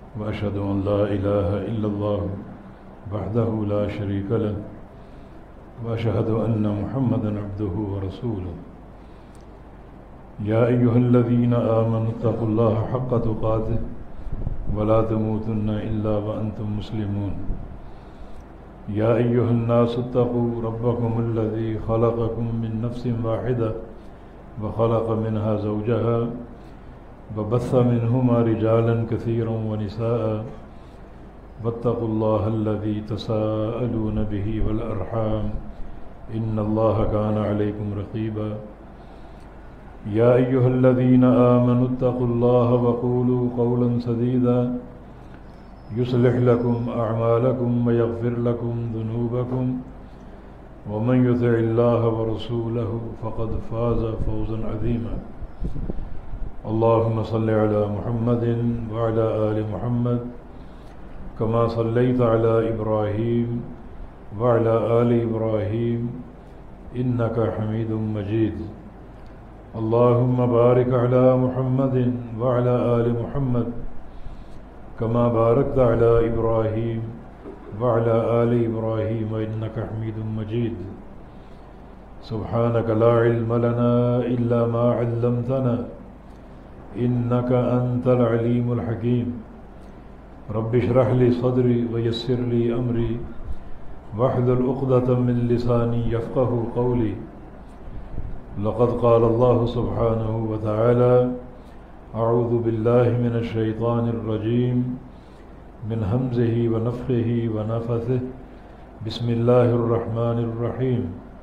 وأشهد أن لا إله إلا الله وحده لا شريك له وأشهد أن محمدا عبده ورسوله يا أيها الذين آمنوا اتقوا الله حق تقاته ولا تموتن إلا وأنتم مسلمون يا أيها الناس اتقوا ربكم الذي خلقكم من نفس واحدة وخلق منها زوجها وبث منهما رجالا كثيرا ونساء واتقوا الله الذي تساءلون به والأرحام إن الله كان عليكم رقيبا يا أيها الذين آمنوا اتقوا الله وقولوا قولا سديدا يصلح لكم أعمالكم ويغفر لكم ذنوبكم ومن يطع الله ورسوله فقد فاز فوزا عظيما اللهم صل على محمد وعلى آل محمد كما صليت على إبراهيم وعلى آل إبراهيم إنك حميد مجيد اللهم بارك على محمد وعلى آل محمد كما باركت على إبراهيم وعلى آل إبراهيم إنك حميد مجيد سبحانك لا علم لنا إلا ما علمتنا إنك أنت العليم الحكيم رب اشرح لي صدري ويسر لي أمري واحلل عقدة من لساني يفقه قولي لقد قال الله سبحانه وتعالى أعوذ بالله من الشيطان الرجيم من همزه ونفخه ونفثه بسم الله الرحمن الرحيم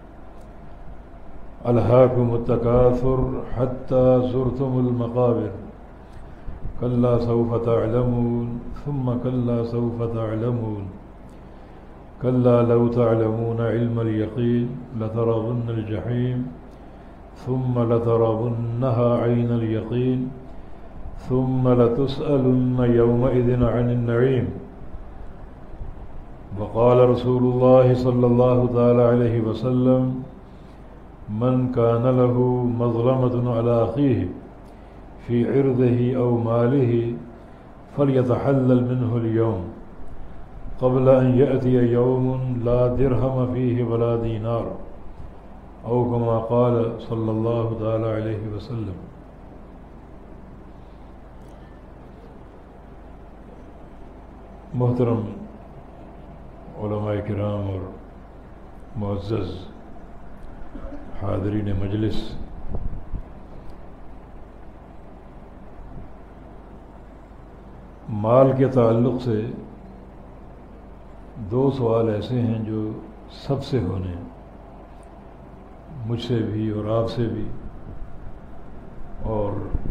ألهاكم التكاثر حتى زرتم المقابر كلا سوف تعلمون ثم كلا سوف تعلمون كلا لو تعلمون علم اليقين لترون الجحيم ثم لترونها عين اليقين ثم لتسألن يومئذ عن النعيم وقال رسول الله صلى الله تعالى عليه وسلم من كان له مظلمة على أخيه في عرضه أو ماله فليتحلل منه اليوم قبل أن يأتي يوم لا درهم فيه ولا دينار أو كما قال صلی اللہ تعالی علیہ وسلم۔ محترم علماء کرام اور معزز حاضرین مجلس، مال کے تعلق سے دو سوال ایسے ہیں جو سب سے ہونے ہیں، مجھ سے بھی اور آپ سے بھی، اور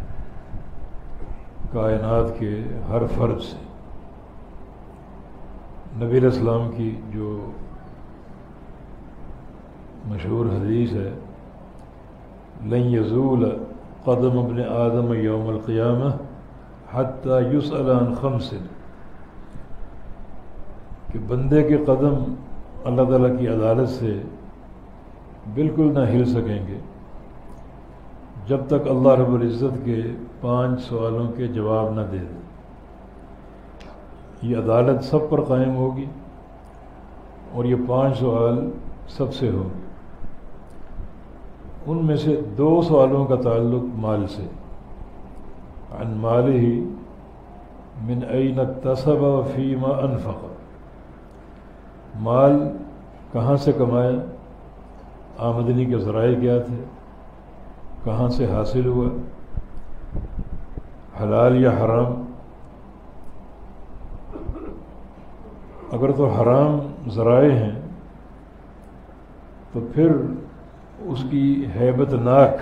کائنات کے ہر فرد سے۔ نبی علیہ السلام کی جو مشہور حدیث ہے لن یزول قدم ابن آدم یوم القیامہ حتی یسأل عن خمس، کہ بندے کے قدم اللہ تعالیٰ کی عدالت سے بالکل نہ ہل سکیں گے جب تک اللہ رب العزت کے 5 سوالوں کے جواب نہ دے دے۔ یہ عدالت سب پر قائم ہوگی اور یہ 5 سوال سب سے ہوں گے۔ ان میں سے 2 سوالوں کا تعلق مال سے، عن مالہ من این اکتسب فیما انفق، مال کہاں سے کمایا، آمدنی کے ذرائع کیا تھے، کہاں سے حاصل ہوا، حلال یا حرام۔ اگر تو حرام ذرائع ہیں تو پھر اس کی ہیبت ناک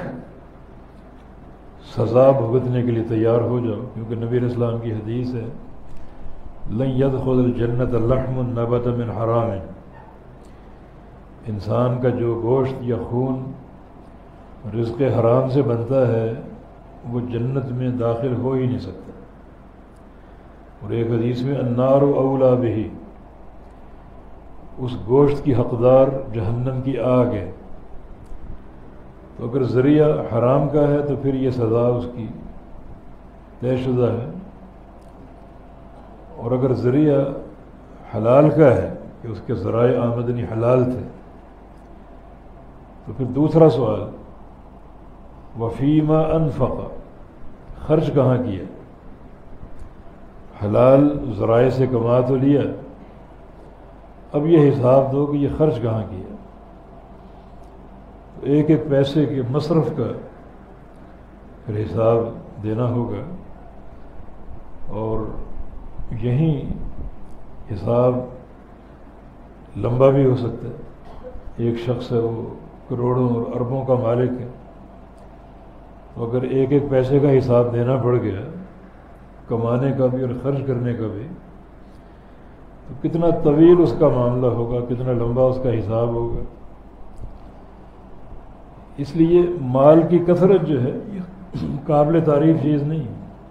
سزا بھگتنے کے لیے تیار ہو جاؤ، کیونکہ نبی علیہ السلام کی حدیث ہے لن يدخل الجنت لحم نبت من حرام، انسان کا جو گوشت یا خون رزق حرام سے بنتا ہے وہ جنت میں داخل ہو ہی نہیں سکتا۔ اور ایک حدیث میں النار اولا بہ، اس گوشت کی حقدار جہنم کی آگ ہے۔ تو اگر ذریعہ حرام کا ہے تو پھر یہ سزا اس کی طے شدہ ہے۔ اور اگر ذریعہ حلال کا ہے کہ اس کے ذرائع آمدنی حلال تھے، تو پھر دوسرا سوال وفیما انفق، خرچ کہاں کیا؟ حلال ذرائع سے کما تو لیا، اب یہ حساب دو کہ یہ خرچ کہاں کیا۔ ایک ایک پیسے کے مصرف کا پھر حساب دینا ہوگا، اور یہیں حساب لمبا بھی ہو سکتا ہے۔ ایک شخص ہے، وہ کروڑوں اور اربوں کا مالک ہے، تو اگر ایک ایک پیسے کا حساب دینا پڑ گیا، کمانے کا بھی اور خرچ کرنے کا بھی، تو کتنا طویل اس کا معاملہ ہوگا، کتنا لمبا اس کا حساب ہوگا۔ اس لیے مال کی کثرت جو ہے یہ قابل تعریف چیز نہیں۔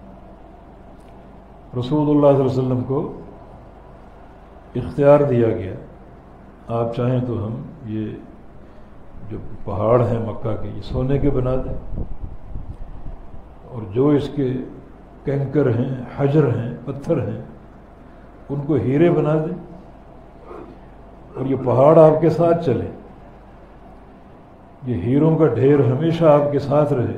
رسول اللہ صلی اللہ علیہ وسلم کو اختیار دیا گیا، آپ چاہیں تو ہم یہ جو پہاڑ ہیں مکہ کے، یہ سونے کے بنا دیں، اور جو اس کے کنکر ہیں، حجر ہیں، پتھر ہیں، ان کو ہیرے بنا دیں، اور یہ پہاڑ آپ کے ساتھ چلے، یہ ہیروں کا ڈھیر ہمیشہ آپ کے ساتھ رہے۔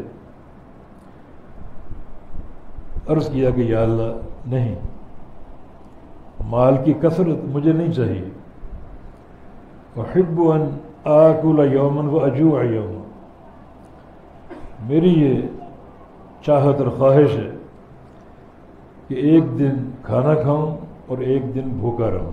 عرض کیا کہ یا اللہ نہیں، مال کی کثرت مجھے نہیں چاہیے۔ احب ان آکل یوما واجوع یوما، میری یہ چاہت اور خواہش ہے کہ ایک دن کھانا کھاؤں اور ایک دن بھوکا رہوں۔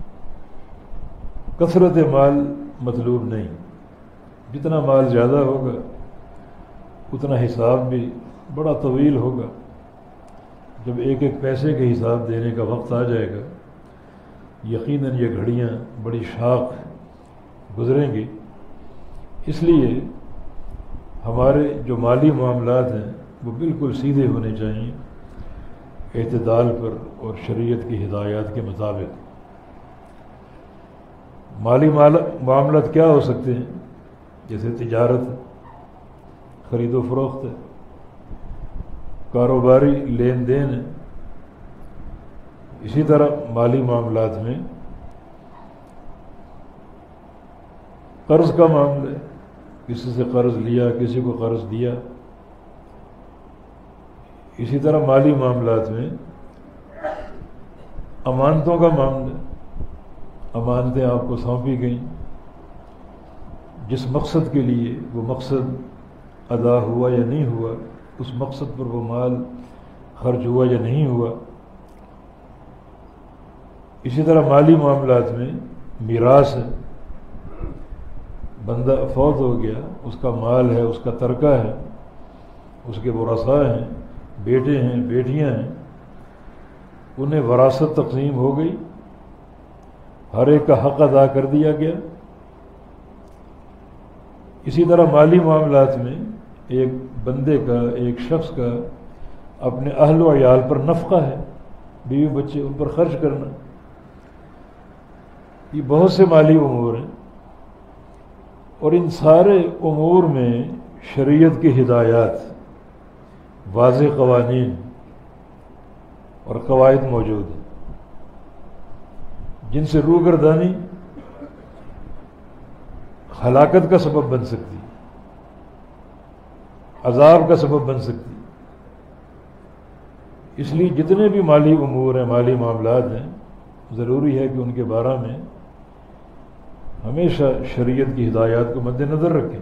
کثرت مال مطلوب نہیں، جتنا مال زیادہ ہوگا اتنا حساب بھی بڑا طویل ہوگا۔ جب ایک ایک پیسے کے حساب دینے کا وقت آ جائے گا، یقیناً یہ گھڑیاں بڑی شاق گزریں گی۔ اس لیے ہمارے جو مالی معاملات ہیں وہ بالکل سیدھے ہونے چاہیے، اعتدال پر اور شریعت کی ہدایات کے مطابق۔ مالی معاملات کیا ہو سکتے ہیں؟ جیسے تجارت ہے، خرید و فروخت ہے، کاروباری لین دین ہے۔ اسی طرح مالی معاملات میں قرض کا معاملہ ہے، کسی سے قرض لیا، کسی کو قرض دیا۔ اسی طرح مالی معاملات میں امانتوں کا معاملہ ہے، امانتیں آپ کو سونپی گئیں، جس مقصد کے لیے وہ مقصد ادا ہوا یا نہیں ہوا، اس مقصد پر وہ مال خرچ ہوا یا نہیں ہوا۔ اسی طرح مالی معاملات میں میراث ہے، بندہ فوت ہو گیا، اس کا مال ہے، اس کا ترکہ ہے، اس کے ورثاء ہیں، بیٹے ہیں، بیٹیاں ہیں، انہیں وراثت تقسیم ہو گئی، ہر ایک کا حق ادا کر دیا گیا۔ اسی طرح مالی معاملات میں ایک بندے کا، ایک شخص کا اپنے اہل و عیال پر نفقہ ہے، بیوی بچے، ان پر خرچ کرنا۔ یہ بہت سے مالی امور ہیں، اور ان سارے امور میں شریعت کی ہدایات، واضح قوانین اور قواعد موجود ہیں، جن سے روگردانی ہلاکت کا سبب بن سکتی، عذاب کا سبب بن سکتی۔ اس لیے جتنے بھی مالی امور ہیں، مالی معاملات ہیں، ضروری ہے کہ ان کے بارے میں ہمیشہ شریعت کی ہدایات کو مد نظر رکھیں،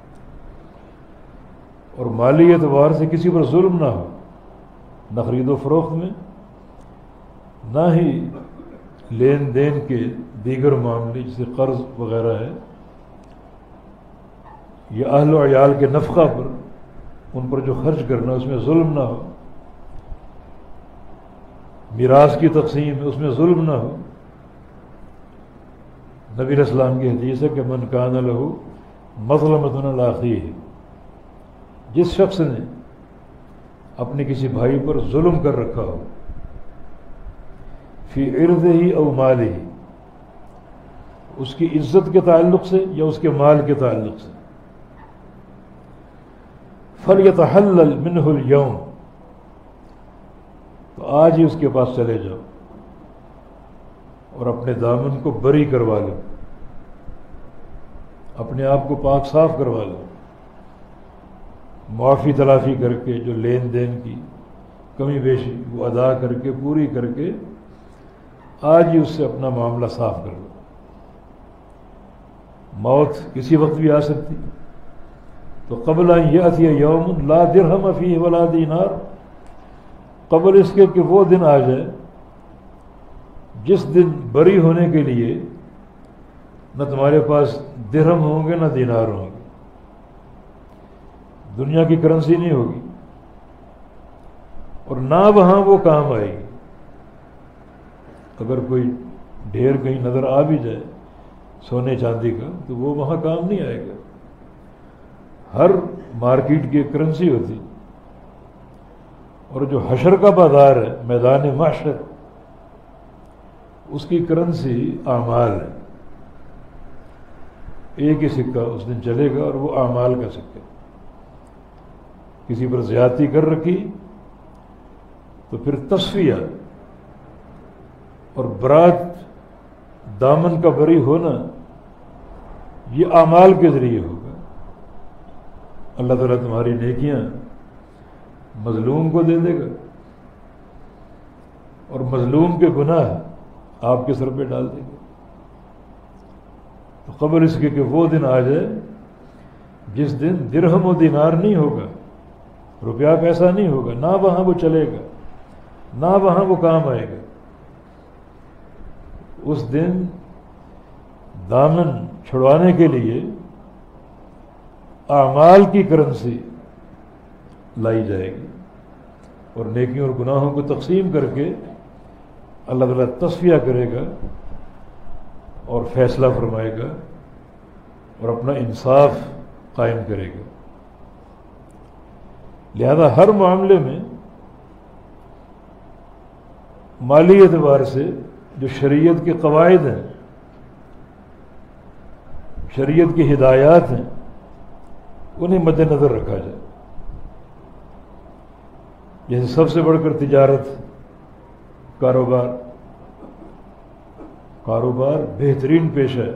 اور مالی اعتبار سے کسی پر ظلم نہ ہو، نہ خرید و فروخت میں، نہ ہی لین دین کے دیگر معاملے جیسے قرض وغیرہ ہے، یا اہل و عیال کے نفقہ پر، ان پر جو خرچ کرنا اس میں ظلم نہ ہو، میراث کی تقسیم ہے اس میں ظلم نہ ہو۔ نبی علیہ السلام کی حدیث ہے کہ من کان لہ مظلمۃ علی اخیہ، جس شخص نے اپنے کسی بھائی پر ظلم کر رکھا ہو، فی عرضہ او مالہ، اس کی عزت کے تعلق سے یا اس کے مال کے تعلق سے، فلیتحلل منہ اليوم، تو آج ہی اس کے پاس چلے جاؤ، اور اپنے دامن کو بری کروا لو، اپنے آپ کو پاک صاف کروا لو، معافی تلافی کر کے جو لین دین کی کمی بیشی وہ ادا کر کے پوری کر کے آج ہی اس سے اپنا معاملہ صاف کر لو۔ موت کسی وقت بھی آ سکتی، تو قبل ان یأتی یوم لا درہم فیہ ولا دینار، قبل اس کے کہ وہ دن آ جائے جس دن بری ہونے کے لیے نہ تمہارے پاس درہم ہوں گے نہ دینار ہوں گے، دنیا کی کرنسی نہیں ہوگی، اور نہ وہاں وہ کام آئے گی۔ اگر کوئی ڈھیر کہیں نظر آ بھی جائے سونے چاندی کا تو وہ وہاں کام نہیں آئے گا۔ ہر مارکیٹ کی ایک کرنسی ہوتی، اور جو حشر کا بازار ہے، میدان محشر، اس کی کرنسی اعمال ہے۔ ایک ہی سکہ اس دن چلے گا اور وہ اعمال کا سکہ۔ کسی پر زیادتی کر رکھی تو پھر تصفیہ اور برات، دامن کا بری ہونا، یہ اعمال کے ذریعے ہوگا۔ اللہ تعالیٰ تمہاری نیکیاں مظلوم کو دے دے گا، اور مظلوم کے گناہ آپ کے سر پہ ڈال دے گا۔ تو قبل اس کے کہ وہ دن آ جائے جس دن درہم و دینار نہیں ہوگا، روپیہ پیسہ نہیں ہوگا، نہ وہاں وہ چلے گا، نہ وہاں وہ کام آئے گا۔ اس دن دامن چھڑوانے کے لیے اعمال کی کرنسی لائی جائے گی، اور نیکیوں اور گناہوں کو تقسیم کر کے اللہ تعالیٰ تصفیہ کرے گا اور فیصلہ فرمائے گا اور اپنا انصاف قائم کرے گا۔ لہذا ہر معاملے میں مالی اعتبار سے جو شریعت کے قواعد ہیں، شریعت کی ہدایات ہیں، انہیں مد نظر رکھا جائے۔ جیسے سب سے بڑھ کر تجارت، کاروبار بہترین پیشہ ہے۔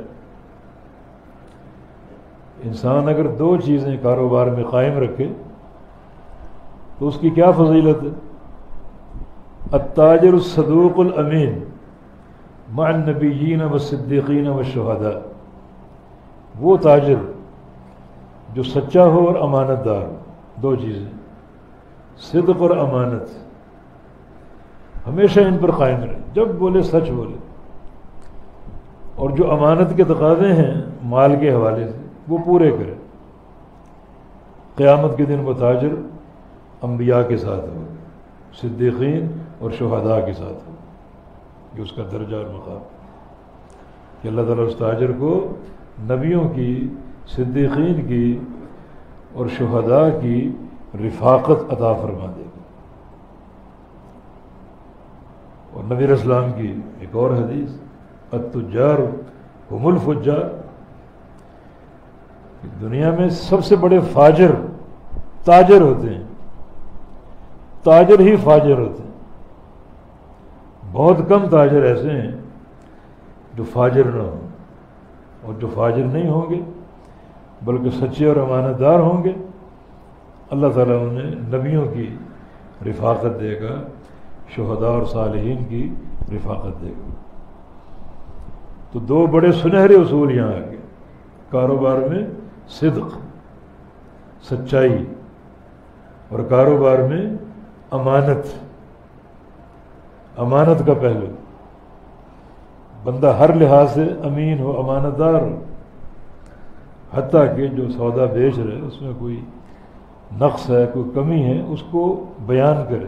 انسان اگر دو چیزیں کاروبار میں قائم رکھے تو اس کی کیا فضیلت ہے؟ التاجر الصدوق الامین مع النبیین والصدیقین والشہداء، وہ تاجر جو سچا ہو اور امانت دار ہو، دو چیزیں، صدق اور امانت، ہمیشہ ان پر قائم رہے، جب بولے سچ بولے، اور جو امانت کے تقاضے ہیں مال کے حوالے سے وہ پورے کرے۔ قیامت کے دن وہ تاجر انبیاء کے ساتھ ہو، صدیقین اور شہداء کے ساتھ ہو، یہ اس کا درجہ اور مقام، کہ اللہ تعالیٰ اس تاجر کو نبیوں کی، صدیقین کی اور شہداء کی رفاقت عطا فرما دے گا۔ اور نبی علیہ السلام کی ایک اور حدیث، التجار هم الفجار، دنیا میں سب سے بڑے فاجر تاجر ہوتے ہیں، تاجر ہی فاجر ہوتے ہیں۔ بہت کم تاجر ایسے ہیں جو فاجر نہ ہوں، اور جو فاجر نہیں ہوں گے بلکہ سچے اور امانت دار ہوں گے، اللہ تعالیٰ انہیں نبیوں کی رفاقت دے گا، شہداء اور صالحین کی رفاقت دے گا۔ تو دو بڑے سنہرے اصول یہاں آ گئے، کاروبار میں صدق، سچائی، اور کاروبار میں امانت، امانت کا پہلو، بندہ ہر لحاظ سے امین ہو، امانت دار ہو، حتیٰ کہ جو سودا بیچ رہے اس میں کوئی نقص ہے، کوئی کمی ہے، اس کو بیان کرے،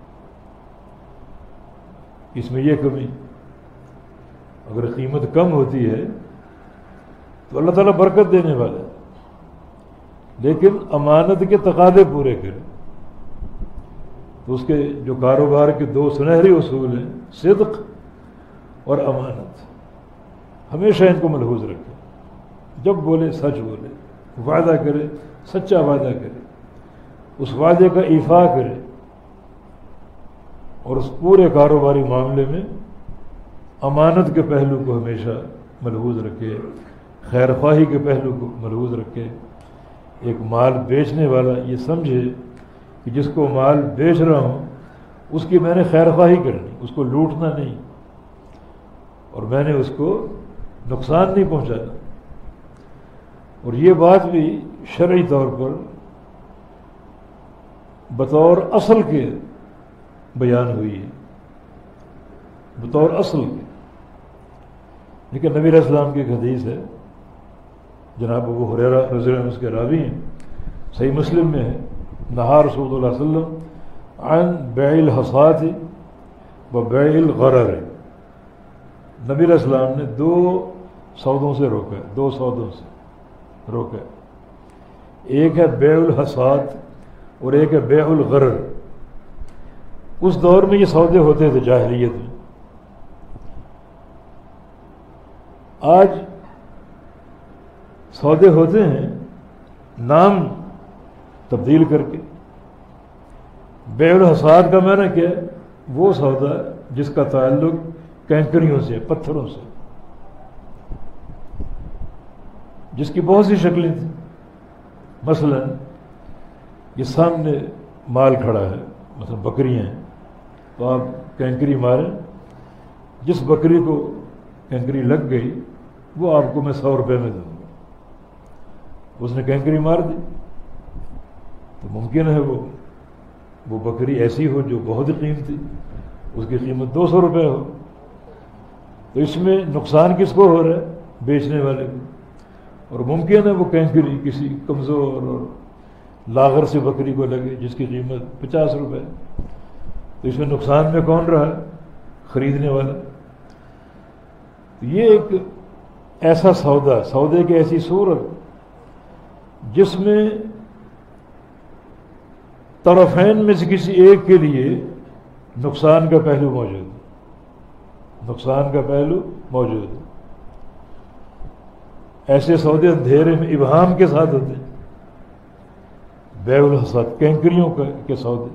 اس میں یہ کمی، اگر قیمت کم ہوتی ہے تو اللہ تعالیٰ برکت دینے والا ہے، لیکن امانت کے تقاضے پورے کرے۔ تو اس کے جو کاروبار کے دو سنہری اصول ہیں، صدق اور امانت، ہمیشہ ان کو ملحوظ رکھے، جب بولے سچ بولے، وعدہ کرے سچا وعدہ کرے، اس وعدے کا ایفا کرے، اور اس پورے کاروباری معاملے میں امانت کے پہلو کو ہمیشہ ملحوظ رکھے، خیر خواہی کے پہلو کو ملحوظ رکھے۔ ایک مال بیچنے والا یہ سمجھے کہ جس کو مال بیچ رہا ہوں اس کی میں نے خیر خواہی کرنی، اس کو لوٹنا نہیں، اور میں نے اس کو نقصان نہیں پہنچانا۔ اور یہ بات بھی شرعی طور پر بطور اصل کے بیان ہوئی ہے، بطور اصل کے۔ لیکن نبی علیہ السلام کی ایک حدیث ہے، جناب ابو ہریرہ رضی اللہ عنہ اس کے راوی ہیں، صحیح مسلم میں ہے، نہا رسول اللہ صلی اللہ علیہ وسلم عن بیع الحصاۃ و بیع الغرر۔ نبی علیہ السلام نے دو سودوں سے روکا ہے، دو سودوں سے روکا ہے، ایک ہے بیع الحصاۃ اور ایک ہے بیع الغرر۔ اس دور میں یہ سودے ہوتے تھے جاہلیت میں۔ آج سودے ہوتے ہیں نام تبدیل کر کے۔ بیع الحصاد کا معنی کیا ہے؟ وہ سودا جس کا تعلق کینکریوں سے، پتھروں سے، جس کی بہت سی شکلیں تھیں۔ مثلا یہ سامنے مال کھڑا ہے، مثلا بکریاں ہیں، تو آپ کینکری ماریں، جس بکری کو کینکری لگ گئی وہ آپ کو میں 100 روپے میں دوں گا۔ اس نے کینکری مار دی تو ممکن ہے وہ بکری ایسی ہو جو بہت ہی قیمتی، اس کی قیمت 200 روپے ہو، تو اس میں نقصان کس کو ہو رہا ہے؟ بیچنے والے کو۔ اور ممکن ہے وہ کینکری کسی کمزور اور لاغر سے بکری کو لگے جس کی قیمت 50 روپے، تو اس میں نقصان میں کون رہا؟ خریدنے والا۔ یہ ایک ایسا سودے کی ایسی صورت جس میں طرفین میں سے کسی ایک کے لیے نقصان کا پہلو موجود ہے، نقصان کا پہلو موجود ہے۔ ایسے سودے اندھیرے میں ابہام کے ساتھ ہوتے ہیں، بیع الحصاد، کینکریوں کے سودے۔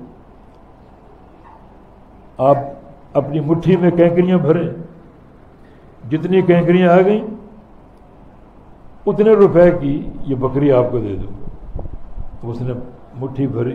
آپ اپنی مٹھی میں کینکریاں بھریں، جتنی کینکریاں آ گئیں اتنے روپے کی یہ بکری آپ کو دے دوں گا۔ تو اس نے مٹھی بھری،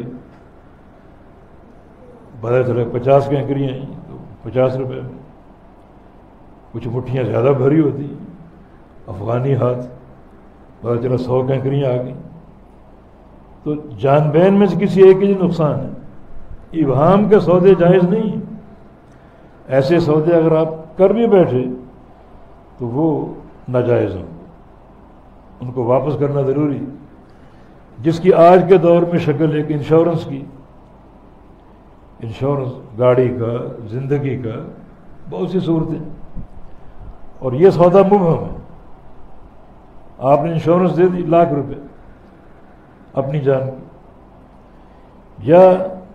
پتہ چلا 50 کینکریاں ہیں تو 50 روپے میں۔ کچھ مٹھیاں زیادہ بھری ہوتی ہیں، افغانی ہاتھ، پتہ چلا 100 کینکریاں آ گئیں۔ تو جان بین میں سے کسی ایک کے لیے نقصان ہے۔ ابہام کے سودے جائز نہیں ہیں۔ ایسے سودے اگر آپ کر بھی بیٹھے تو وہ ناجائز ہوں، ان کو واپس کرنا ضروری۔ جس کی آج کے دور میں شکل ایک انشورنس کی، انشورنس گاڑی کا، زندگی کا، بہت سی صورتیں، اور یہ سودا مبہم ہے۔ آپ نے انشورنس دے دی 1,00,000 روپے اپنی جان کی، یا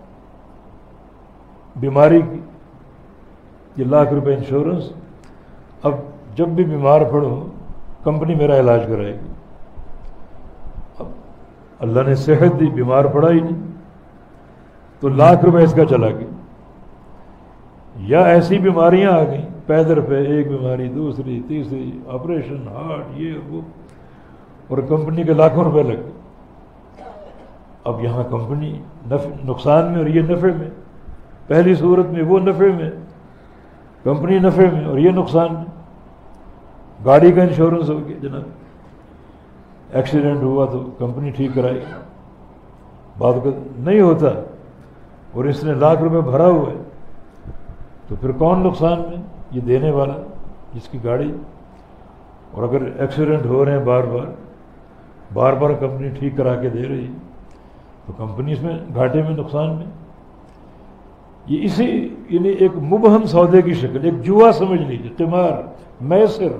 بیماری کی، یہ 1,00,000 روپے انشورنس، اب جب بھی بیمار پڑوں کمپنی میرا علاج کرائے گی۔ اب اللہ نے صحت دی، بیمار پڑا ہی نہیں، تو 1,00,000 روپے اس کا چلا گیا۔ یا ایسی بیماریاں آ گئیں پیدر پہ، ایک بیماری، دوسری، تیسری، آپریشن، ہارٹ، یہ وہ، اور کمپنی کے لاکھوں روپے لگ گئے۔ اب یہاں کمپنی نقصان میں اور یہ نفع میں۔ پہلی صورت میں وہ نفع میں، کمپنی نفع میں، اور یہ نقصان میں۔ گاڑی کا انشورنس ہو گیا جناب، ایکسیڈنٹ ہوا تو کمپنی ٹھیک کرائے گی، بعد کا نہیں ہوتا اور اس نے 1,00,000 روپے بھرا ہوا ہے، تو پھر کون نقصان میں؟ یہ دینے والا جس کی گاڑی۔ اور اگر ایکسیڈنٹ ہو رہے ہیں بار بار کمپنی ٹھیک کرا کے دے رہی ہے تو کمپنی اس میں گھاٹے میں، نقصان میں۔ یہ اسی یعنی ایک مبہم سودے کی شکل، ایک جوا سمجھ لیجیے، قمار، میسر،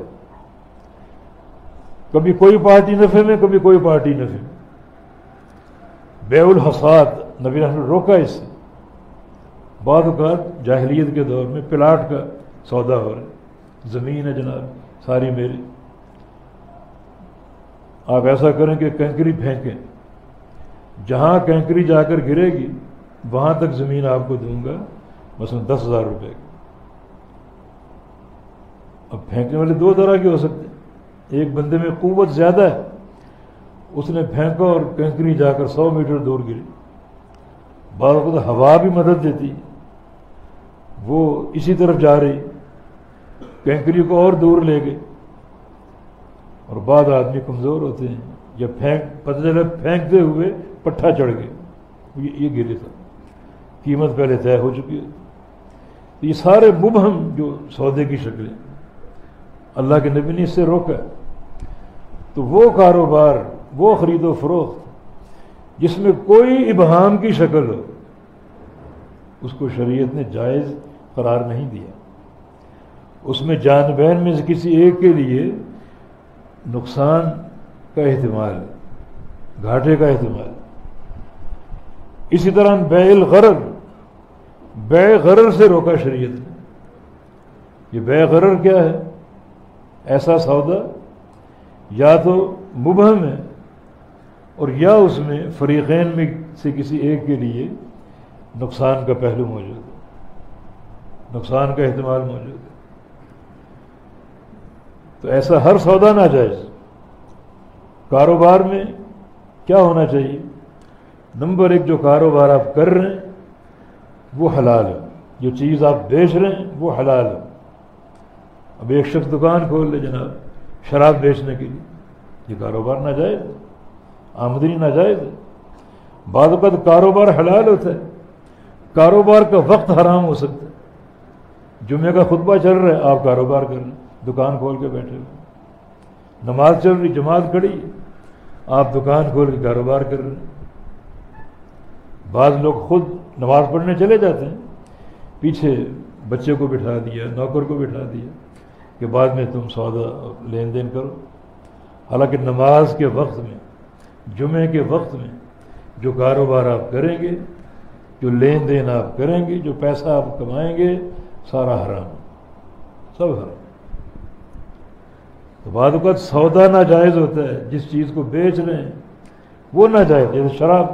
کبھی کوئی پارٹی نفع میں، کبھی کوئی پارٹی نفع میں۔ بیع الحصاد نبی نے روکا اس سے۔ بعض اوقات جاہلیت کے دور میں پلاٹ کا سودا ہو رہا ہے، زمین ہے جناب ساری میری، آپ ایسا کریں کہ کنکری پھینکیں، جہاں کنکری جا کر گرے گی وہاں تک زمین آپ کو دوں گا، مثلا 10,000 روپے کی۔ اب پھینکنے والے دو طرح کے ہو سکتے ہیں، ایک بندے میں قوت زیادہ ہے، اس نے پھینکا اور کنکری جا کر 100 میٹر دور گری، بعض وقت ہوا بھی مدد دیتی، وہ اسی طرف جا رہی، کنکری کو اور دور لے گئے، اور بعض آدمی کمزور ہوتے ہیں، جب پتہ چلا پھینکتے ہوئے پٹھا چڑھ گئے، یہ گرے تھا، قیمت پہلے طے ہو چکی ہے۔ تو یہ سارے مبہم جو سودے کی شکلیں اللہ کے نبی نے اس سے روکا۔ تو وہ کاروبار، وہ خرید و فروخت جس میں کوئی ابہام کی شکل ہو، اس کو شریعت نے جائز قرار نہیں دیا۔ اس میں جان بین میں سے کسی ایک کے لیے نقصان کا احتمال، گھاٹے کا احتمال۔ اسی طرح بیع الغرر، بیع غرر سے روکا شریعت نے۔ یہ بیع غرر کیا ہے؟ ایسا سودا یا تو مبہم ہے اور یا اس میں فریقین میں سے کسی ایک کے لیے نقصان کا پہلو موجود ہے، نقصان کا احتمال موجود ہے۔ تو ایسا ہر سودا ناجائز۔ کاروبار میں کیا ہونا چاہیے؟ نمبر ایک، جو کاروبار آپ کر رہے ہیں وہ حلال ہے، جو چیز آپ بیچ رہے ہیں وہ حلال ہے۔ اب ایک شخص دکان کھول لے جناب شراب بیچنے کے لیے، یہ کاروبار ناجائز ہے، آمدنی ناجائز ہے۔ بعض اوقات کاروبار حلال ہوتا ہے، کاروبار کا وقت حرام ہو سکتا ہے۔ جمعے کا خطبہ چل رہا ہے، آپ کاروبار کر رہے ہیں، دکان کھول کے بیٹھے ہوئے، نماز چل رہی، جماعت کھڑی ہے، آپ دکان کھول کے کاروبار کر رہے ہیں۔ بعض لوگ خود نماز پڑھنے چلے جاتے ہیں، پیچھے بچے کو بٹھا دیا، نوکر کو بٹھا دیا کہ بعد میں تم سودا لین دین کرو۔ حالانکہ نماز کے وقت میں، جمعے کے وقت میں جو کاروبار آپ کریں گے، جو لین دین آپ کریں گے، جو پیسہ آپ کمائیں گے، سارا حرام، سب حرام۔ تو بعض اوقات سودا ناجائز ہوتا ہے، جس چیز کو بیچ رہے ہیں وہ ناجائز، جیسے شراب۔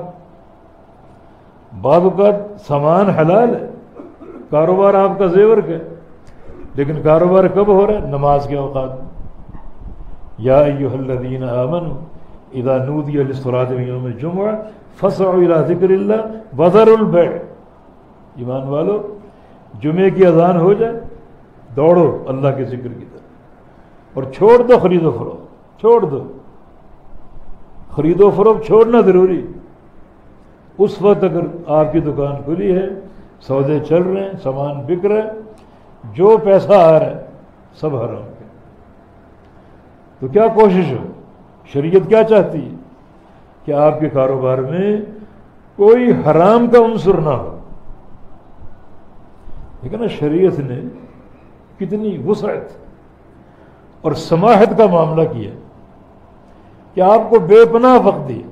بعض اوقات سامان حلال ہے، کاروبار آپ کا زیور کا ہے، لیکن کاروبار کب ہو رہا ہے؟ نماز کے اوقات میں۔ یا ایھا الذین آمنوا اذا نودی للصلاۃ من یوم الجمعہ فاسعوا الی ذکر اللہ وذروا البیع۔ ایمان والو، جمعے کی اذان ہو جائے دوڑو اللہ کے ذکر کی طرف اور چھوڑ دو خرید و فروخت، چھوڑ دو خرید و فروخت، چھوڑنا ضروری۔ اس وقت اگر آپ کی دکان کھلی ہے، سودے چل رہے ہیں، سامان بک رہا ہے، جو پیسہ آ رہا ہے سب حرام ہے۔ تو کیا کوشش ہو؟ شریعت کیا چاہتی ہے کہ آپ کے کاروبار میں کوئی حرام کا عنصر نہ ہو۔ لیکن نا شریعت نے کتنی وسعت اور سماحت کا معاملہ کیا کہ آپ کو بے پناہ وقت دیا۔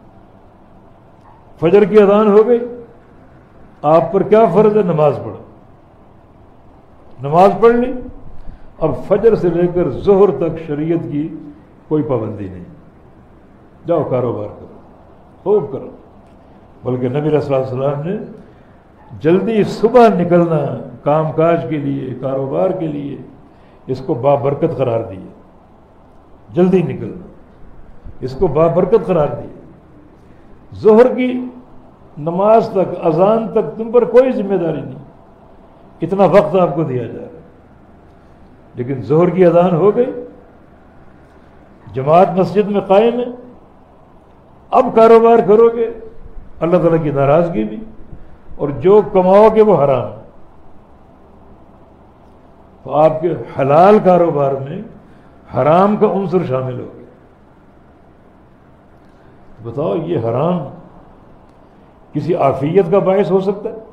فجر کی اذان ہو گئی، آپ پر کیا فرض ہے؟ نماز پڑھو، نماز پڑھ لی، اب فجر سے لے کر ظہر تک شریعت کی کوئی پابندی نہیں، جاؤ کاروبار کرو، خوب کرو۔ بلکہ نبی صلی اللہ علیہ وسلم نے جلدی صبح نکلنا کام کاج کے لیے، کاروبار کے لیے، اس کو بابرکت قرار دیا۔ جلدی نکلنا، اس کو بابرکت قرار دیا۔ ظہر کی نماز تک، اذان تک تم پر کوئی ذمہ داری نہیں، اتنا وقت آپ کو دیا جا رہا ہے۔ لیکن ظہر کی اذان ہو گئی، جماعت مسجد میں قائم ہے، اب کاروبار کرو گے، اللہ تعالیٰ کی ناراضگی بھی، اور جو کماؤ گے وہ حرام ہے۔ تو آپ کے حلال کاروبار میں حرام کا عنصر شامل ہو گیا۔ بتاؤ یہ حرام کسی عافیت کا باعث ہو سکتا ہے؟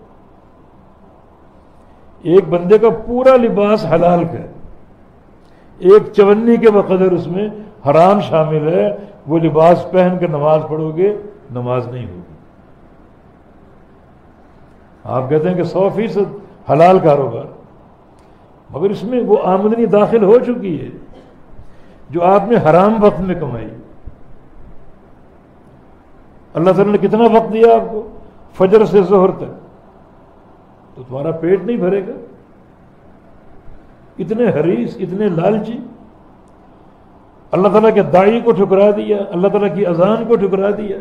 ایک بندے کا پورا لباس حلال کا ہے، ایک چونی کے بقدر اس میں حرام شامل ہے، وہ لباس پہن کر نماز پڑھو گے، نماز نہیں ہوگی۔ آپ کہتے ہیں کہ 100% حلال کاروبار، مگر اس میں وہ آمدنی داخل ہو چکی ہے جو آپ نے حرام وقت میں کمائی۔ اللہ تعالیٰ نے کتنا وقت دیا آپ کو؟ فجر سے ظہر تک، تو تمہارا پیٹ نہیں بھرے گا۔ اتنے حریص، اتنے لالچی، اللہ تعالیٰ کے داعی کو ٹھکرا دیا، اللہ تعالیٰ کی اذان کو ٹھکرا دیا۔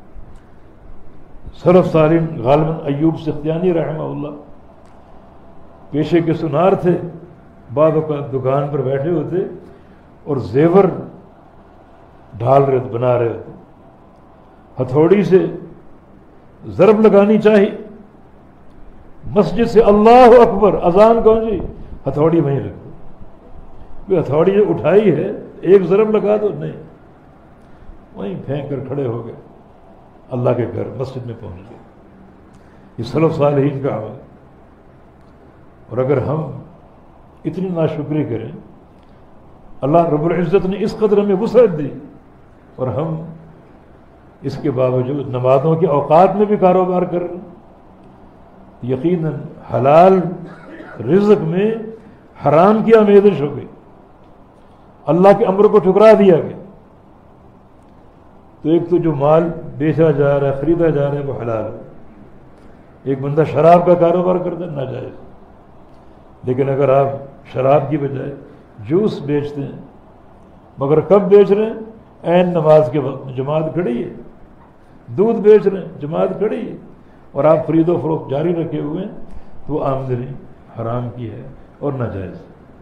سلف صالحین غالباً ایوب سختیانی رحمہ اللہ پیشے کے سنار تھے، بعض اوقات دکان پر بیٹھے ہوتے اور زیور ڈھال رہے تھے، بنا رہے تھے، ہتھوڑی سے ضرب لگانی چاہیے، مسجد سے اللہ اکبر اذان کون جی، ہتھوڑی وہیں رکھو، ہتھوڑی جو اٹھائی ہے ایک ضرب لگا دو، نہیں، وہیں پھینک کر کھڑے ہو گئے، اللہ کے گھر مسجد میں پہنچ گئے۔ یہ سلف صالحین کا عمل۔ اور اگر ہم اتنی ناشکری کریں، اللہ رب العزت نے اس قدر ہمیں وسعت دی اور ہم اس کے باوجود نمازوں کے اوقات میں بھی کاروبار کر رہے ہیں، یقیناً حلال رزق میں حرام کی آمیزش ہو گئی، اللہ کے امر کو ٹھکرا دیا گیا۔ تو ایک تو جو مال بیچا جا رہا ہے، خریدا جا رہا ہے، وہ حلال ہے۔ ایک بندہ شراب کا کاروبار کرتا ہے، ناجائز، لیکن اگر آپ شراب کی بجائے جوس بیچتے ہیں، مگر کب بیچ رہے ہیں؟ عین نماز کے وقت میں، جماعت کھڑی ہے، دودھ بیچ رہے ہیں، جماعت کھڑی ہے، اور آپ خرید و فروخت جاری رکھے ہوئے ہیں، تو وہ آمدنی حرام کی ہے اور ناجائز۔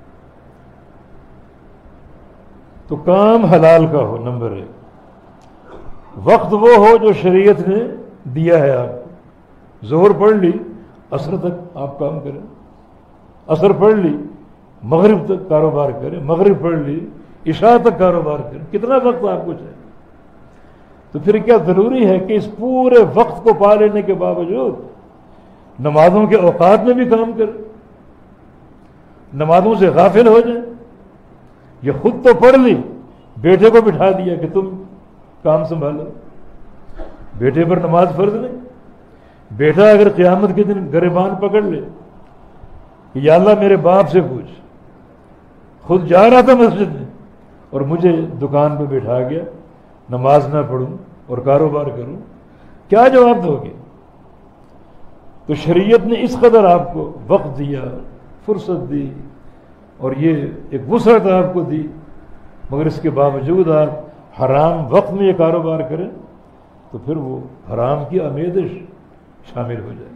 تو کام حلال کا ہو، نمبر 1۔ وقت وہ ہو جو شریعت نے دیا ہے آپ کو۔ ظہر پڑھ لی، عصر تک آپ کام کریں، عصر پڑھ لی، مغرب تک کاروبار کریں، مغرب پڑھ لی، عشاء تک کاروبار کریں، کتنا وقت آپ کو چاہیے؟ تو پھر کیا ضروری ہے کہ اس پورے وقت کو پا لینے کے باوجود نمازوں کے اوقات میں بھی کام کریں، نمازوں سے غافل ہو جائیں؟ یہ خود تو پڑھ لی، بیٹے کو بٹھا دیا کہ تم کام سنبھالو، بیٹے پر نماز فرض نہیں۔ بیٹا اگر قیامت کے دن گریبان پکڑ لے کہ یا اللہ میرے باپ سے پوچھ، خود جا رہا تھا مسجد میں اور مجھے دکان پہ بٹھا گیا، نماز نہ پڑھوں اور کاروبار کروں، کیا جواب دو گے؟ تو شریعت نے اس قدر آپ کو وقت دیا، فرصت دی، اور یہ ایک وسعت آپ کو دی، مگر اس کے باوجود آپ حرام وقت میں یہ کاروبار کریں تو پھر وہ حرام کی آمیزش شامل ہو جائے،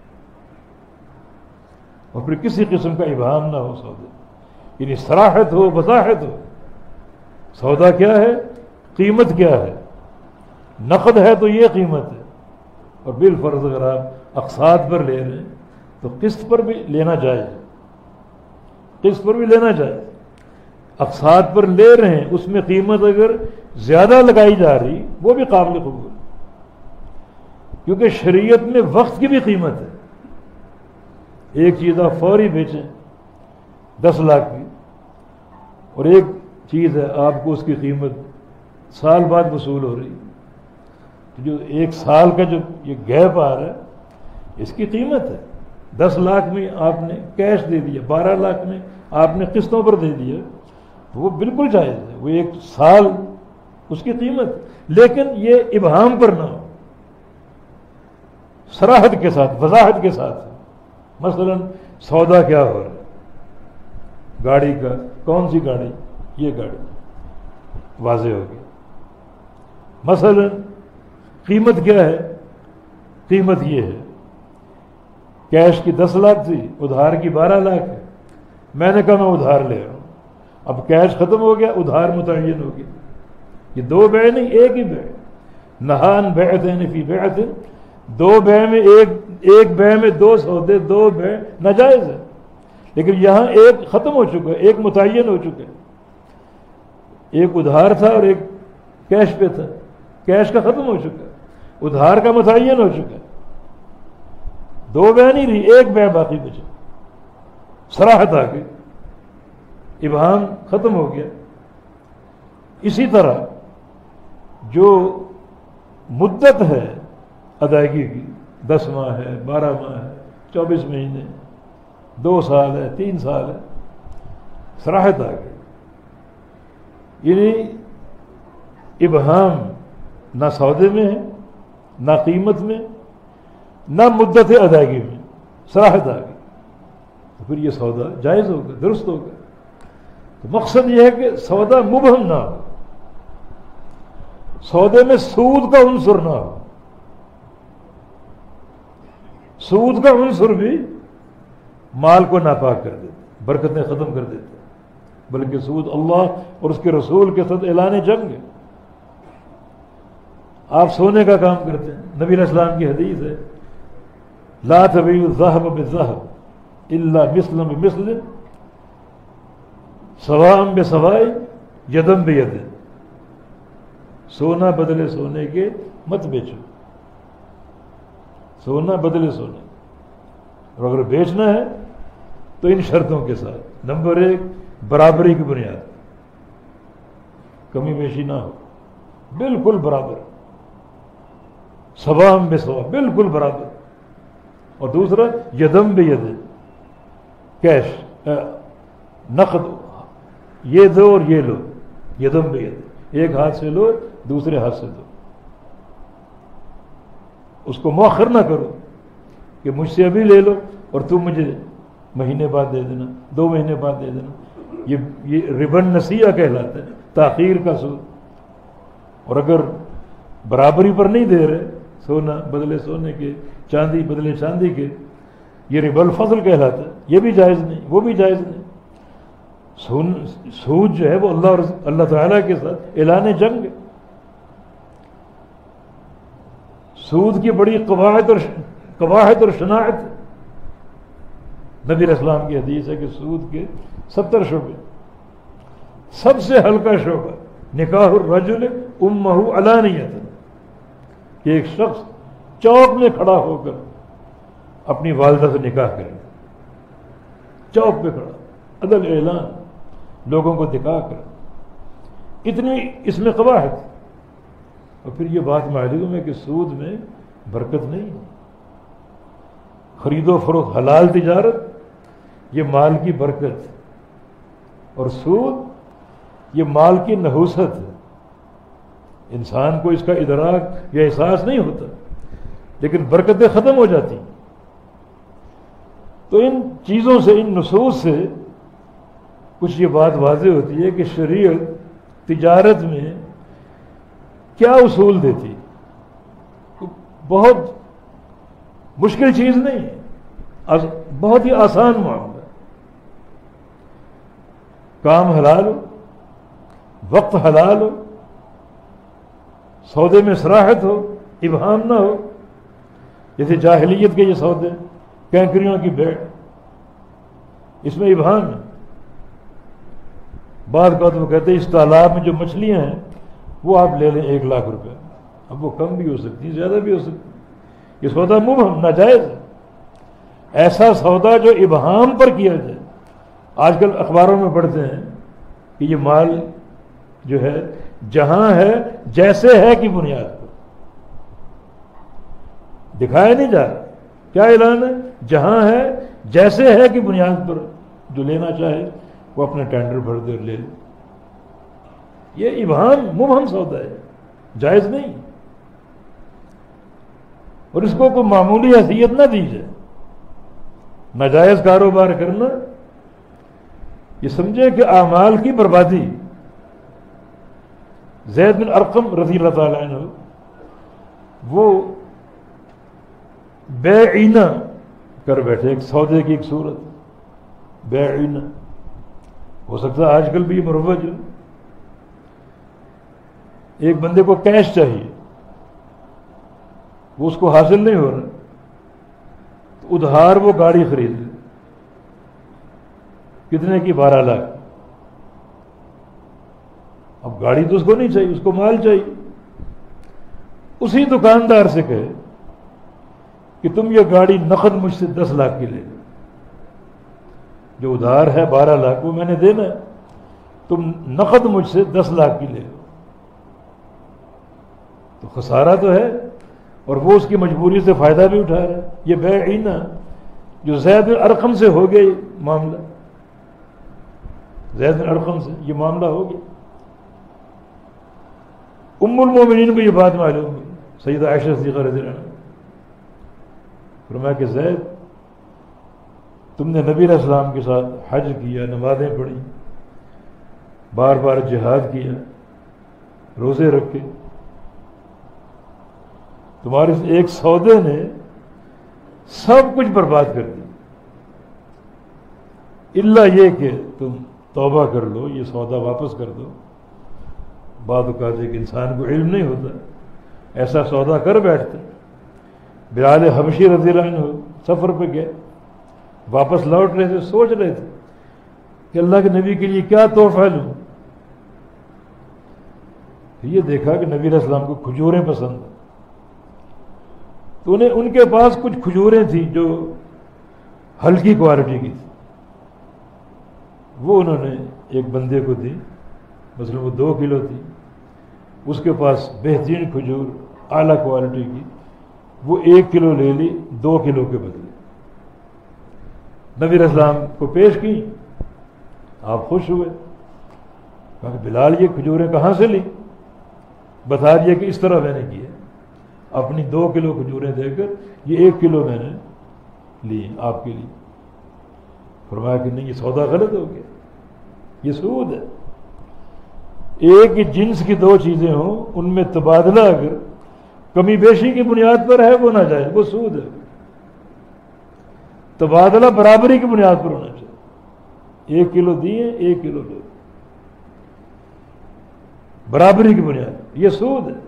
اور پھر کسی قسم کا ابہام نہ ہو سودا، یعنی صراحت ہو، وضاحت ہو۔ سودا کیا ہے، قیمت کیا ہے، نقد ہے تو یہ قیمت ہے، اور بالفرض اگر آپ اقساط پر لے رہے ہیں تو قسط پر بھی لینا جائز، قسط پر بھی لینا جائز۔ اقساط پر لے رہے ہیں، اس میں قیمت اگر زیادہ لگائی جا رہی وہ بھی قابل قبول، کیونکہ شریعت میں وقت کی بھی قیمت ہے۔ ایک چیز آپ فوری بیچیں 10 لاکھ کی، اور ایک چیز ہے آپ کو اس کی قیمت سال بعد وصول ہو رہی، تو جو 1 سال کا جو یہ گیپ آ رہا ہے اس کی قیمت ہے۔ 10 لاکھ میں آپ نے کیش دے دیا، 12 لاکھ میں آپ نے قسطوں پر دے دیا، تو وہ بالکل جائز ہے، وہ 1 سال اس کی قیمت، لیکن یہ ابہام پر نہ ہو، صراحت کے ساتھ، وضاحت کے ساتھ۔ مثلا سودا کیا ہو رہا ہے، گاڑی کا، کون سی گاڑی، یہ گاڑی، واضح ہو گئی۔ مثلا قیمت کیا ہے، قیمت یہ ہے، کیش کی 10 لاکھ تھی، ادھار کی 12 لاکھ ہے، میں نے کہا میں ادھار لے رہا ہوں، اب کیش ختم ہو گیا، ادھار متعین ہو گیا۔ یہ 2 بیع نہیں، ایک ہی بیع، نہان بیعتین فی بیعت، 2 بیع میں ایک بیع میں 2 سودے، 2 بیع ناجائز ہے، لیکن یہاں ایک ختم ہو چکا ہے، ایک متعین ہو چکا ہے، ایک ادھار تھا اور ایک کیش پہ تھا، کیش کا ختم ہو چکا ہے، ادھار کا متعین ہو چکا ہے، 2 بیع نہیں رہی، ایک بیع باقی بچا، صراحت آ گئی، ابہام ختم ہو گیا۔ اسی طرح جو مدت ہے ادائیگی کی، 10 ماہ ہے، 12 ماہ ہے، 24 مہینے، 2 سال ہے، 3 سال ہے، صراحت آ گئی، یعنی ابہام نہ سودے میں ہے، نہ قیمت میں، نہ مدت ادائیگی میں، صراحت آ گئی۔ تو پھر یہ سودا جائز ہوگا، درست ہوگا۔ تو مقصد یہ ہے کہ سودا مبہم نہ ہو، سودے میں سود کا عنصر نہ ہو۔ سود کا عنصر بھی مال کو ناپاک کر دیتے، برکتیں ختم کر دیتے، بلکہ سود اللہ اور اس کے رسول کے ساتھ اعلان جنگ ہے۔ آپ سونے کا کام کرتے ہیں، نبی علیہ السلام کی حدیث ہے لا تبیعوا الذهب بالذهب الا مثلا بمثل سواء بسواء یدا بید۔ سونا بدلے سونے کے مت بیچو، سونا بدلے سونے، اور اگر بیچنا ہے تو ان شرطوں کے ساتھ۔ نمبر 1، برابری کی بنیاد، کمی بیشی نہ ہو، بالکل برابر، سواء بسواء، بالکل برابر۔ اور دوسرا یدم بید، کیش، نقد، یہ دو اور یہ لو، یدم بید، ایک ہاتھ سے لو دوسرے ہاتھ سے دو۔ اس کو مؤخر نہ کرو کہ مجھ سے ابھی لے لو اور تم مجھے مہینے بعد دے دینا، 2 مہینے بعد دے دینا۔ یہ ربا نسیہ کہلاتا ہے، تاخیر کا سود۔ اور اگر برابری پر نہیں دے رہے، سونا بدلے سونے کے، چاندی بدلے چاندی کے، یہ ربا الفضل کہلاتا ہے، یہ بھی جائز نہیں، وہ بھی جائز نہیں۔ سود جو ہے وہ اللہ تعالیٰ کے ساتھ اعلان جنگ ہے۔ سود کی بڑی قباحت اور شناعت ہے۔ نبی علیہ السلام کی حدیث ہے کہ سود کے 70 شعبے، سب سے ہلکا شعبہ نکاح الرجل امہ علانیۃ، کہ ایک شخص چوک میں کھڑا ہو کر اپنی والدہ سے نکاح کرے، چوک پہ کھڑا، عدل اعلان، لوگوں کو دکھا کر، اتنی اس میں قباحت۔ اور پھر یہ بات معلوم ہے کہ سود میں برکت نہیں ہے۔ خرید و فروخت حلال تجارت، یہ مال کی برکت، اور سود یہ مال کی نحوست ہے۔ انسان کو اس کا ادراک یا احساس نہیں ہوتا، لیکن برکتیں ختم ہو جاتی ہیں۔ تو ان چیزوں سے، ان نصوص سے کچھ یہ بات واضح ہوتی ہے کہ شریعت تجارت میں کیا اصول دیتی، بہت مشکل چیز نہیں ہے، بہت ہی آسان معاملہ۔ کام حلال ہو، وقت حلال ہو، سودے میں صراحت ہو، ابہام نہ ہو۔ جیسے جاہلیت کے یہ سودے، کینکریوں کی بیڑ، اس میں ابہام ہے۔ بعض کا تو وہ کہتے ہیں اس تالاب میں جو مچھلیاں ہیں وہ آپ لے لیں 1 لاکھ روپے، اب وہ کم بھی ہو سکتی ہیں، زیادہ بھی ہو سکتی ہیں۔ یہ سودا مبہم، ناجائز ہے۔ ایسا سودا جو ابہام پر کیا جائے، آج کل اخباروں میں پڑھتے ہیں کہ یہ مال جو ہے جہاں ہے جیسے ہے کی بنیاد پر دکھایا نہیں جا رہا۔ کیا اعلان ہے؟ جہاں ہے جیسے ہے کی بنیاد پر جو لینا چاہے وہ اپنا ٹینڈر بھر دے اور لے لے۔ یہ ابہام مبہم سودا ہے، جائز نہیں، اور اس کو کوئی معمولی حیثیت نہ دی جائے۔ ناجائز کاروبار کرنا، یہ سمجھے کہ اعمال کی بربادی۔ زید بن ارقم رضی اللہ تعالیٰ عنہ وہ بیعینہ کر بیٹھے، ایک سودے کی ایک صورت، بیعینہ، ہو سکتا ہے آج کل بھی یہ مروج ہے۔ ایک بندے کو کیش چاہیے، وہ اس کو حاصل نہیں ہو رہا، تو ادھار وہ گاڑی خرید لے، کتنے کی؟ 12 لاکھ۔ اب گاڑی تو اس کو نہیں چاہیے، اس کو مال چاہیے۔ اسی دکاندار سے کہے کہ تم یہ گاڑی نقد مجھ سے 10 لاکھ کی لے لو، جو ادھار ہے 12 لاکھ وہ میں نے دینا ہے، تم نقد مجھ سے 10 لاکھ کی لے لو۔ تو خسارہ تو ہے، اور وہ اس کی مجبوری سے فائدہ بھی اٹھا رہا ہے۔ یہ بیعینہ جو زید بن ارقم سے ہو گیا، یہ معاملہ زید بن ارقم سے یہ معاملہ ہو گیا۔ ام المومنین کو یہ بات معلوم ہوئی، سیدہ عائشہ صدیقہ رضی اللہ عنہا، فرمایا کہ زید تم نے نبی علیہ السلام کے ساتھ حج کیا، نمازیں پڑھی، بار بار جہاد کیا، روزے رکھے، تمہارے اس ایک سودے نے سب کچھ برباد کر دیا، الا یہ کہ تم توبہ کر لو، یہ سودا واپس کر دو۔ بعض اوقات ایک انسان کو علم نہیں ہوتا، ایسا سودا کر بیٹھتے۔ بلال حبشی رضی اللہ عنہ سفر پہ گئے، واپس لوٹ رہے تھے، سوچ رہے تھے کہ اللہ کے نبی کے لیے کیا تحفہ لوں۔ یہ دیکھا کہ نبی علیہ السلام کو کھجوریں پسند، تو انہیں ان کے پاس کچھ کھجوریں تھیں جو ہلکی کوالٹی کی تھی، وہ انہوں نے ایک بندے کو دی، مثلا وہ 2 کلو تھی، اس کے پاس بہترین کھجور اعلیٰ کوالٹی کی، وہ 1 کلو لے لی 2 کلو کے بدلے، نبی علیہ السلام کو پیش کی۔ آپ خوش ہوئے، کہا کہ بلال یہ کھجوریں کہاں سے لی؟ بتا دیا کہ اس طرح میں نے کیا، اپنی 2 کلو کھجوریں دے کر یہ 1 کلو میں نے لی آپ کے لیے۔ فرمایا کہ نہیں، یہ سودا غلط ہو گیا، یہ سود ہے۔ ایک ہی جنس کی 2 چیزیں ہوں، ان میں تبادلہ اگر کمی بیشی کی بنیاد پر ہے وہ نہ جائے، وہ سود ہے۔ تبادلہ برابری کی بنیاد پر ہونا چاہیے، 1 کلو دیے 1 کلو لو، برابری کی بنیاد، یہ سود ہے۔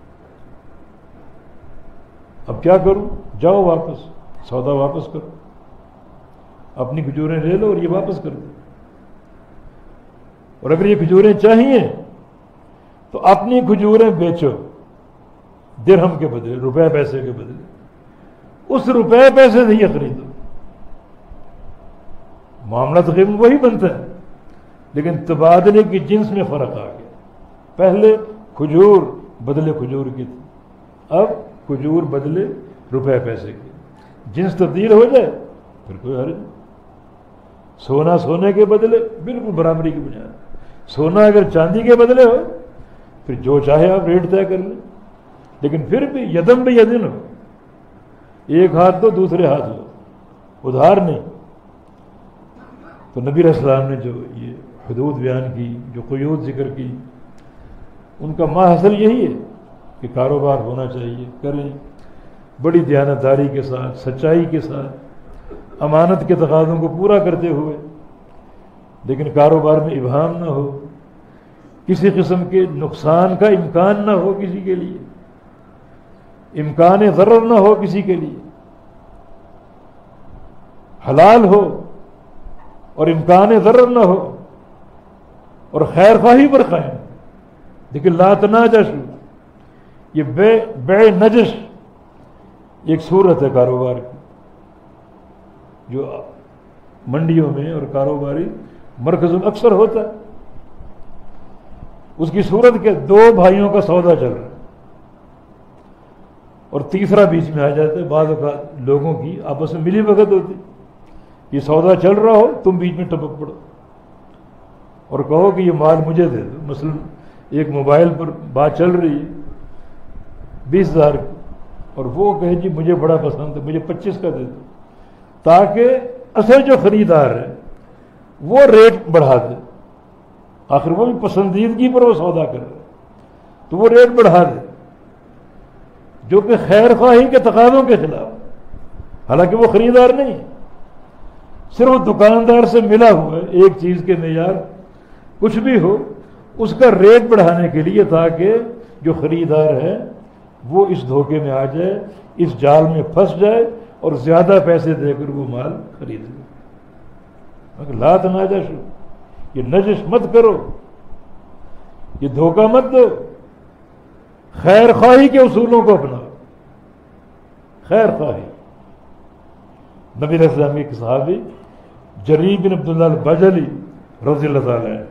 اب کیا کروں؟ جاؤ واپس، سودا واپس کرو، اپنی کھجوریں لے لو اور یہ واپس کر دو، اور اگر یہ کھجوریں چاہیے تو اپنی کھجوریں بیچو درہم کے بدلے، روپے پیسے کے بدلے، اس روپے پیسے سے یہ خریدو۔ معاملہ تقریباً وہی بنتا ہے، لیکن تبادلے کی جنس میں فرق آ گیا۔ پہلے کھجور بدلے کھجور کی تھی، اب کھجور بدلے روپے پیسے کی، جنس تبدیل ہو جائے پھر کوئی حرج نہیں۔ سونا سونے کے بدلے بالکل برابری کی بنیاد، سونا اگر چاندی کے بدلے ہو پھر جو چاہے آپ ریٹ طے کر لیں، لیکن پھر بھی یدم بے یدن ہو، ایک ہاتھ دو دوسرے ہاتھ لو، ادھار نہیں۔ تو نبی علیہ السلام نے جو یہ حدود بیان کی، جو قیود ذکر کی، ان کا ماحصل یہی ہے کہ کاروبار ہونا چاہیے، کریں بڑی دیانتداری کے ساتھ، سچائی کے ساتھ، امانت کے تقاضوں کو پورا کرتے ہوئے، لیکن کاروبار میں ابہام نہ ہو، کسی قسم کے نقصان کا امکان نہ ہو کسی کے لیے، امکان ضرر نہ ہو کسی کے لیے، حلال ہو اور امکان ضرر نہ ہو، اور خیر خواہی پر قائم۔ لیکن لا تناجشوا، یہ بے نجش ایک صورت ہے کاروبار کی، جو منڈیوں میں اور کاروباری مرکزوں میں اکثر ہوتا ہے۔ اس کی صورت کے 2 بھائیوں کا سودا چل رہا ہے اور تیسرا بیچ میں آ جاتا ہے۔ بعض اوقات لوگوں کی آپس میں ملی بھگت ہوتی، یہ سودا چل رہا ہو، تم بیچ میں ٹپک پڑو اور کہو کہ یہ مال مجھے دے دو۔ مثلا ایک موبائل پر بات چل رہی ہے 20,000 کی، اور وہ کہے جی مجھے بڑا پسند ہے، مجھے 25 کا دے دو، تاکہ اصل جو خریدار ہے وہ ریٹ بڑھا دے۔ آخر وہ بھی پسندیدگی پر وہ سودا کر رہا ہے تو وہ ریٹ بڑھا دے، جو کہ خیر خواہی کے تقاضوں کے خلاف، حالانکہ وہ خریدار نہیں ہے، صرف دکاندار سے ملا ہوا ہے ایک چیز کے معیار کچھ بھی ہو، اس کا ریٹ بڑھانے کے لیے، تاکہ جو خریدار ہے وہ اس دھوکے میں آ جائے، اس جال میں پھنس جائے اور زیادہ پیسے دے کر وہ مال خرید لے۔ لا تناجشوا، یہ نجش مت کرو، یہ دھوکہ مت دو، خیر خواہی کے اصولوں کو اپناؤ، خیر خواہی۔ نبی علیہ السلام کے صحابی جریر بن عبداللہ البجلی رضی اللہ تعالی عنہ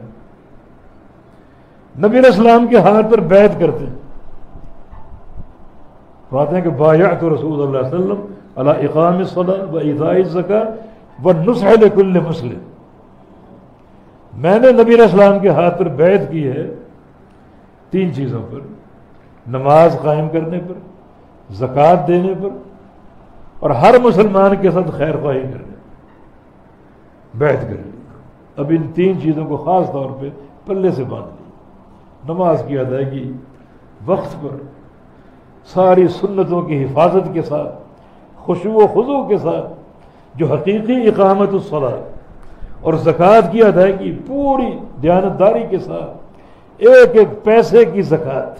نبی علیہ السلام کے ہاتھ پر بیعت کرتے ہیں، فرماتے ہیں کہ بایعت رسول اللہ صلی اللہ علیہ وسلم علی اقام الصلاۃ و ایتاء الزکاۃ والنصح لکل مسلم، میں نے نبی علیہ السلام کے ہاتھ پر بیعت کی ہے 3 چیزوں پر، نماز قائم کرنے پر، زکوٰۃ دینے پر، اور ہر مسلمان کے ساتھ خیر خواہی کرنے پر۔ بیعت کر لی. اب ان 3 چیزوں کو خاص طور پہ پلے سے باندھ لی. نماز کی ادائیگی وقت پر، ساری سنتوں کی حفاظت کے ساتھ، خشوع و خضوع کے ساتھ، جو حقیقی اقامت الصلاۃ، اور زکوٰۃ کی ادائیگی پوری دیانتداری کے ساتھ، ایک ایک پیسے کی زکوٰۃ.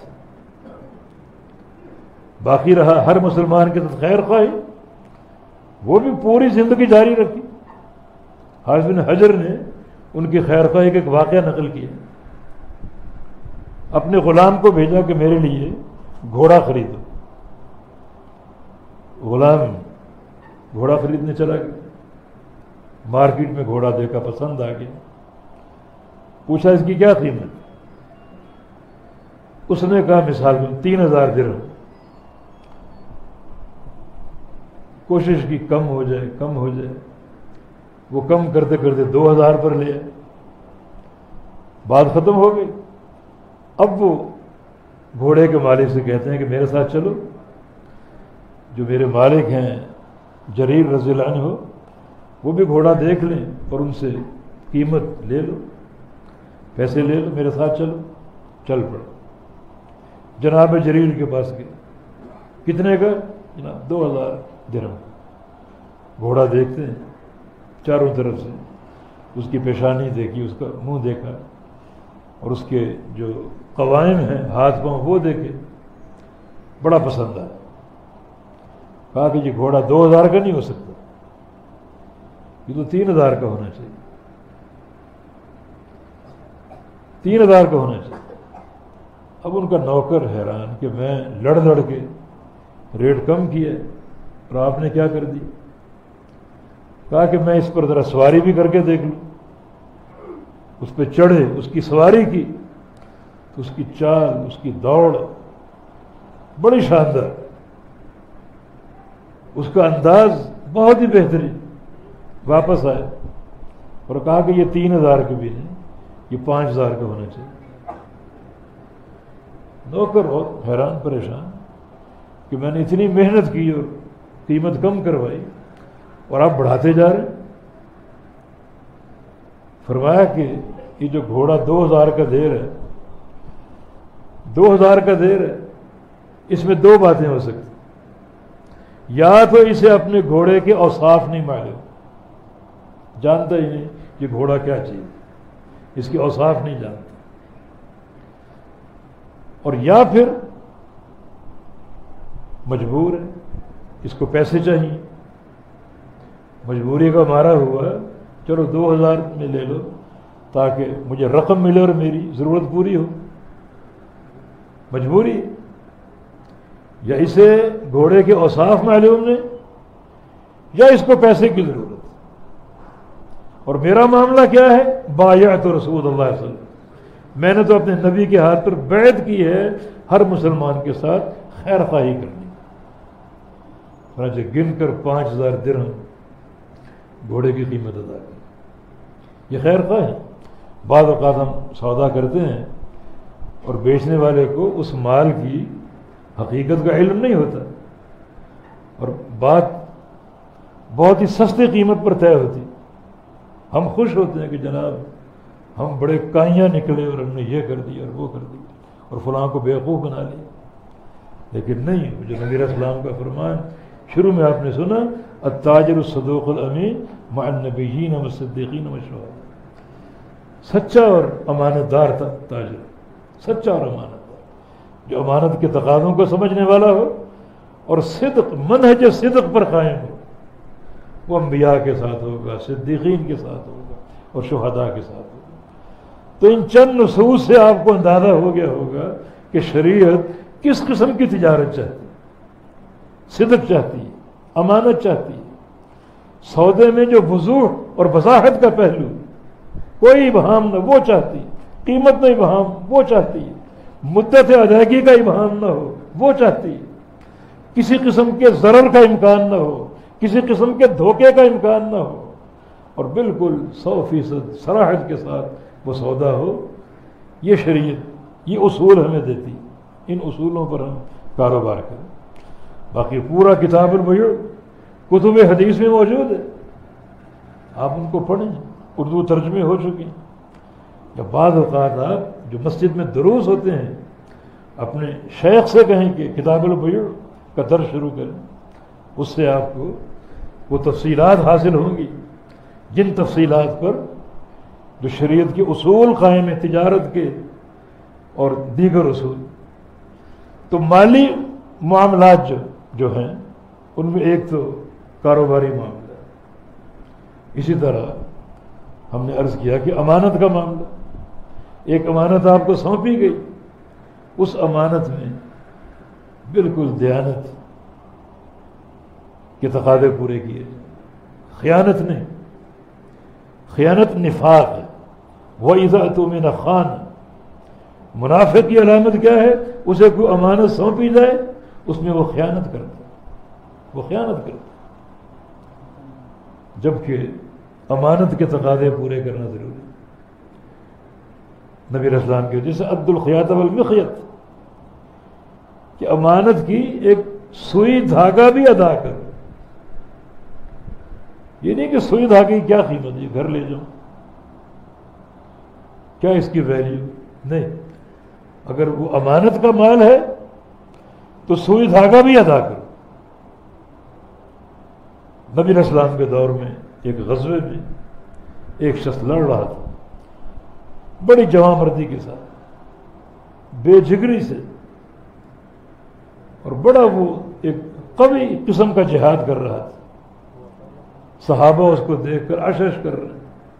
باقی رہا ہر مسلمان کے ساتھ خیر خواہی، وہ بھی پوری زندگی جاری رکھی. حافظ بن حجر نے ان کی خیر خواہی کا ایک واقعہ نقل کیا. اپنے غلام کو بھیجا کہ میرے لیے گھوڑا خریدو. غلام گھوڑا خریدنے چلا گیا. مارکیٹ میں گھوڑا دیکھا، پسند آ گیا. پوچھا اس کی کیا قیمت؟ اس نے کہا مثال میں 3000 درہم. کوشش کی کم ہو جائے کم ہو جائے. وہ کم کرتے کرتے 2000 پر لے آئے. بات ختم ہو گئی. اب وہ گھوڑے کے مالک سے کہتے ہیں کہ میرے ساتھ چلو. جو میرے مالک ہیں جریر رضی اللہ عنہ، وہ بھی گھوڑا دیکھ لیں اور ان سے قیمت لے لو، پیسے لے لو، میرے ساتھ چلو. چل پڑو. جناب جریر کے پاس گئے. کتنے کا؟ جناب 2000 درہم. گھوڑا دیکھتے ہیں، چاروں طرف سے اس کی پیشانی دیکھی، اس کا منہ دیکھا، اور اس کے جو قوائم ہیں ہاتھ پاؤں وہ دیکھے. بڑا پسند آیا. کہا کہ یہ گھوڑا 2000 کا نہیں ہو سکتا، یہ تو 3000 کا ہونا چاہیے. 3000 کا ہونا چاہیے. اب ان کا نوکر حیران کہ میں لڑ لڑ کے ریٹ کم کیا اور آپ نے کیا کر دی؟ کہا کہ میں اس پر ذرا سواری بھی کر کے دیکھ لوں. اس پہ چڑھے، اس کی سواری کی تو اس کی چال، اس کی دوڑ بڑی شاندار، اس کا انداز بہت ہی بہترین. واپس آئے اور کہا کہ یہ 3000 کے بھی نہیں، یہ 5000 کا ہونا چاہیے. نوکر بہت حیران پریشان کہ میں نے اتنی محنت کی اور قیمت کم کروائی اور آپ بڑھاتے جا رہے. فرمایا کہ یہ جو گھوڑا 2000 کا دے رہا ہے، 2000 کا دے رہا ہے، اس میں 2 باتیں ہو سکتی. یا تو اسے اپنے گھوڑے کے اوصاف نہیں معلوم، جانتا ہی نہیں یہ گھوڑا کیا چیز، اس کے اوصاف نہیں جانتا. اور یا پھر مجبور ہے، اس کو پیسے چاہیے، مجبوری کا مارا ہوا، چلو 2000 میں لے لو تاکہ مجھے رقم ملے اور میری ضرورت پوری ہو. مجبوری. یا اسے گھوڑے کے اوصاف معلوم نہیں، یا اس کو پیسے کی ضرورت. اور میرا معاملہ کیا ہے؟ بایعت رسول اللہ صلی اللہ علیہ وسلم، میں نے تو اپنے نبی کے ہاتھ پر بیعت کی ہے ہر مسلمان کے ساتھ خیر خواہی کرنی. گن کر 5000 درہم گھوڑے کی قیمت ادا کی. یہ خیر خواہ ہے. بعض اوقات ہم سودا کرتے ہیں اور بیچنے والے کو اس مال کی حقیقت کا علم نہیں ہوتا، اور بات بہت ہی سستی قیمت پر طے ہوتی. ہم خوش ہوتے ہیں کہ جناب ہم بڑے کائیاں نکلے اور ہم نے یہ کر دیا اور وہ کر دیا اور فلاں کو بیوقوف بنا لیا. لیکن نہیں، جو نبی علیہ السلام کا فرمان شروع میں آپ نے سنا، التاجر الصدوق الامین مع النبیین والصدیقین والشہداء. سچا اور امانت دار تھا تاجر، سچا اور امانت دار، جو امانت کے تقاضوں کو سمجھنے والا ہو اور صدق، منہج صدق پر قائم ہو. وہ انبیاء کے ساتھ ہوگا، صدیقین کے ساتھ ہوگا اور شہداء کے ساتھ ہوگا. تو ان چند نصوص سے آپ کو اندازہ ہو گیا ہوگا کہ شریعت کس قسم کی تجارت چاہتی ہے. صدق چاہتی ہے، امانت چاہتی ہے. سودے میں جو وضوح اور وضاحت کا پہلو، کوئی ابہام نہ، وہ چاہتی ہے. قیمت میں ابہام، وہ چاہتی ہے. مدت ادائیگی کا ابہام نہ ہو، وہ چاہتی ہے. کسی قسم کے ضرر کا امکان نہ ہو، کسی قسم کے دھوکے کا امکان نہ ہو، اور بالکل 100% صراحت کے ساتھ وہ سودا ہو. یہ شریعت یہ اصول ہمیں دیتی. ان اصولوں پر ہم کاروبار کریں. باقی پورا کتاب البیوع کتب حدیث میں موجود ہے. آپ ان کو پڑھیں، اردو ترجمے ہو چکے ہیں. یا بعض اوقات آپ جو مسجد میں دروس ہوتے ہیں اپنے شیخ سے کہیں کہ کتاب البیوع کا درس شروع کریں، اس سے آپ کو وہ تفصیلات حاصل ہوں گی جن تفصیلات پر جو شریعت کے اصول قائم ہیں تجارت کے اور دیگر اصول. تو مالی معاملات جو ہیں ان میں ایک تو کاروباری معاملہ، اسی طرح ہم نے عرض کیا کہ امانت کا معاملہ. ایک امانت آپ کو سونپی گئی، اس امانت میں بالکل دیانت کے تقاضے پورے کیے جائیں. خیانت نہیں، خیانت نفاق ہے. وَإِذَا اؤْتُمِنَ خَانَ. منافق کی علامت کیا ہے؟ اسے کوئی امانت سونپی جائے اس میں وہ خیانت کرتا، وہ خیانت کرتا. جبکہ امانت کے تقاضے پورے کرنا ضروری ہے. نبی علیہ السلام کے جیسے عد الخیاط والمخیط، کہ امانت کی ایک سوئی دھاگا بھی ادا کرو. یہ نہیں کہ سوئی دھاگے کی کیا قیمت ہے، گھر لے جاؤ، کیا اس کی ویلیو نہیں. اگر وہ امانت کا مال ہے تو سوئی دھاگا بھی ادا کرو. نبی علیہ السلام کے دور میں ایک غزوے میں ایک شخص لڑ رہا تھا بڑی جواں مردی کے ساتھ، بے جگری سے، اور بڑا وہ ایک قوی قسم کا جہاد کر رہا تھا. صحابہ اس کو دیکھ کر اشش کر رہے ہیں.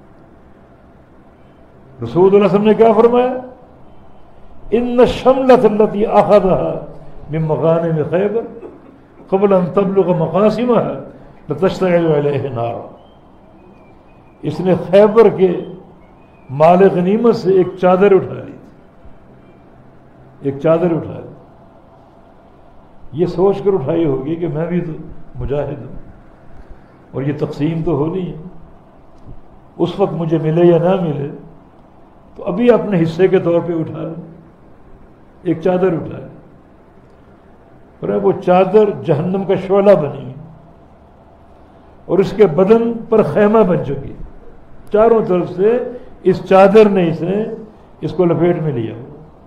رسول اللہ صلی اللہ علیہ وسلم نے کیا فرمایا؟ ان الشملۃ التي اخذها من مغانم خیبر قبل ان تبلغ مقاصمها لتشتعل علیہ نارا. اس نے خیبر کے مال غنیمت سے ایک چادر اٹھا لی تھی، ایک چادر اٹھا لی. یہ سوچ کر اٹھائی ہوگی کہ میں بھی تو مجاہد ہوں اور یہ تقسیم تو ہونی ہے، اس وقت مجھے ملے یا نہ ملے تو ابھی اپنے حصے کے طور پہ اٹھا لوں. ایک چادر اٹھا لی، پر وہ چادر جہنم کا شعلہ بنی ہوئی اور اس کے بدن پر خیمہ بن چکی. چاروں طرف سے اس چادر نے اس کو لپیٹ میں لیا،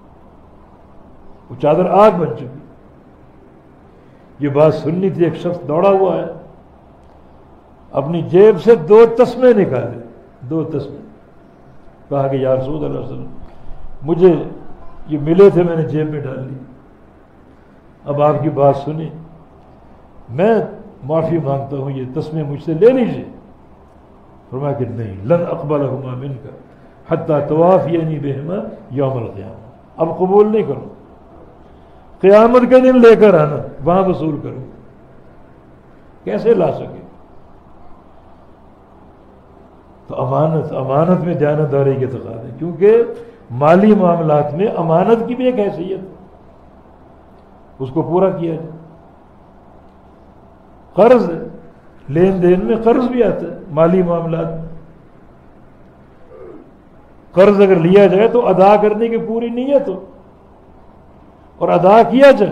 وہ چادر آگ بن چکی. یہ بات سننی تھی. ایک شخص دوڑا ہوا ہے، اپنی جیب سے 2 تسمے نکالے، 2 تسمے. کہا کہ یا رسول اللہ صلی اللہ علیہ وسلم مجھے یہ ملے تھے، میں نے جیب میں ڈال لی. اب آپ کی بات سنی، میں معافی مانگتا ہوں، یہ تسمے مجھ سے لے لیجیے. فرمایا کہ نہیں، لن اقبلہما منک حتی توافینی بہما یوم القیامہ. اب قبول نہیں کروں، قیامت کے دن لے کر آنا، وہاں وصول کروں. کیسے لا سکے؟ تو امانت میں دیانتداری کے تقاضے، کیونکہ مالی معاملات میں امانت کی بھی ایک حیثیت ہے، اس کو پورا کیا جائے. قرض لین دین میں قرض بھی آتا ہے. مالی معاملات میں قرض اگر لیا جائے تو ادا کرنے کی پوری نیت ہو اور ادا کیا جائے.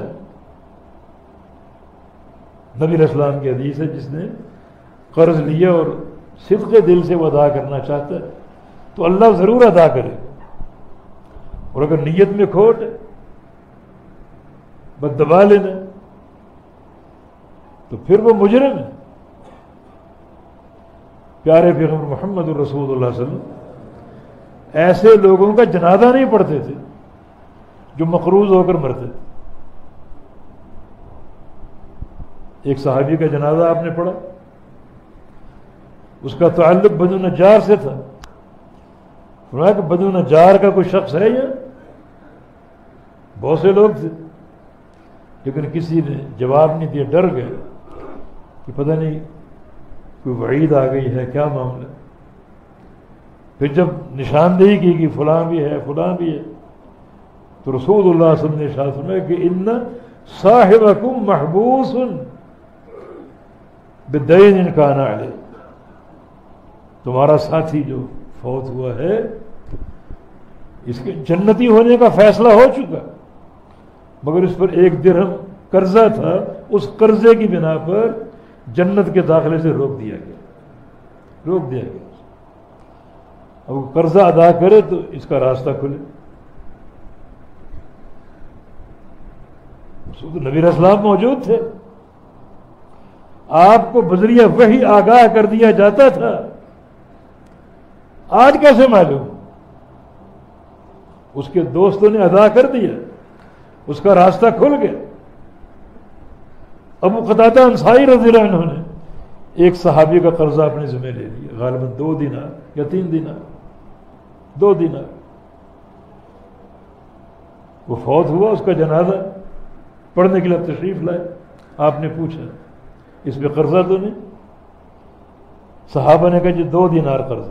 نبی علیہ السلام کی حدیث ہے، جس نے قرض لیا اور صدق دل سے وہ ادا کرنا چاہتا ہے تو اللہ ضرور ادا کرے. اور اگر نیت میں کھوٹ ہے، بس دبا لینا، تو پھر وہ مجرم ہے. پیارے پیغمبر محمد الرسول اللہ صلی اللہ علیہ وسلم ایسے لوگوں کا جنازہ نہیں پڑھتے تھے جو مقروض ہو کر مرتے تھے. ایک صحابی کا جنازہ آپ نے پڑھا، اس کا تعلق بنو نجار سے تھا. فرمایا کہ بنو نجار کا کوئی شخص ہے یا؟ بہت سے لوگ تھے، لیکن کسی نے جواب نہیں دیا، ڈر گئے کہ پتہ نہیں کوئی وعید آ گئی ہے، کیا معاملہ. پھر جب نشاندہی کی کہ فلاں بھی ہے، فلاں بھی ہے، تو رسول اللہ صلی اللہ علیہ وسلم نے ارشاد فرمایا کہ ان صاحبکم محبوس بدین ان کان علیہ. تمہارا ساتھی جو فوت ہوا ہے اس کے جنتی ہونے کا فیصلہ ہو چکا، مگر اس پر 1 درہم قرضہ تھا، اس قرضے کی بنا پر جنت کے داخلے سے روک دیا گیا. روک دیا گیا. اب وہ قرضہ ادا کرے تو اس کا راستہ کھلے. تو نبی علیہ السلام موجود تھے, آپ کو بذریعہ وحی آگاہ کر دیا جاتا تھا. آج کیسے معلوم؟ اس کے دوستوں نے ادا کر دیا, اس کا راستہ کھل گیا. ابو قتادہ انصاری رضی اللہ عنہ نے ایک صحابی کا قرضہ اپنے ذمہ لے لیا, غالباً 2 دینار یا 3 دینار, 2 دینار. وہ فوت ہوا, اس کا جنازہ پڑھنے کے لیے تشریف لائے. آپ نے پوچھا اس پہ قرضہ تو نہیں؟ صحابہ نے کہا جی 2 دینار قرضہ.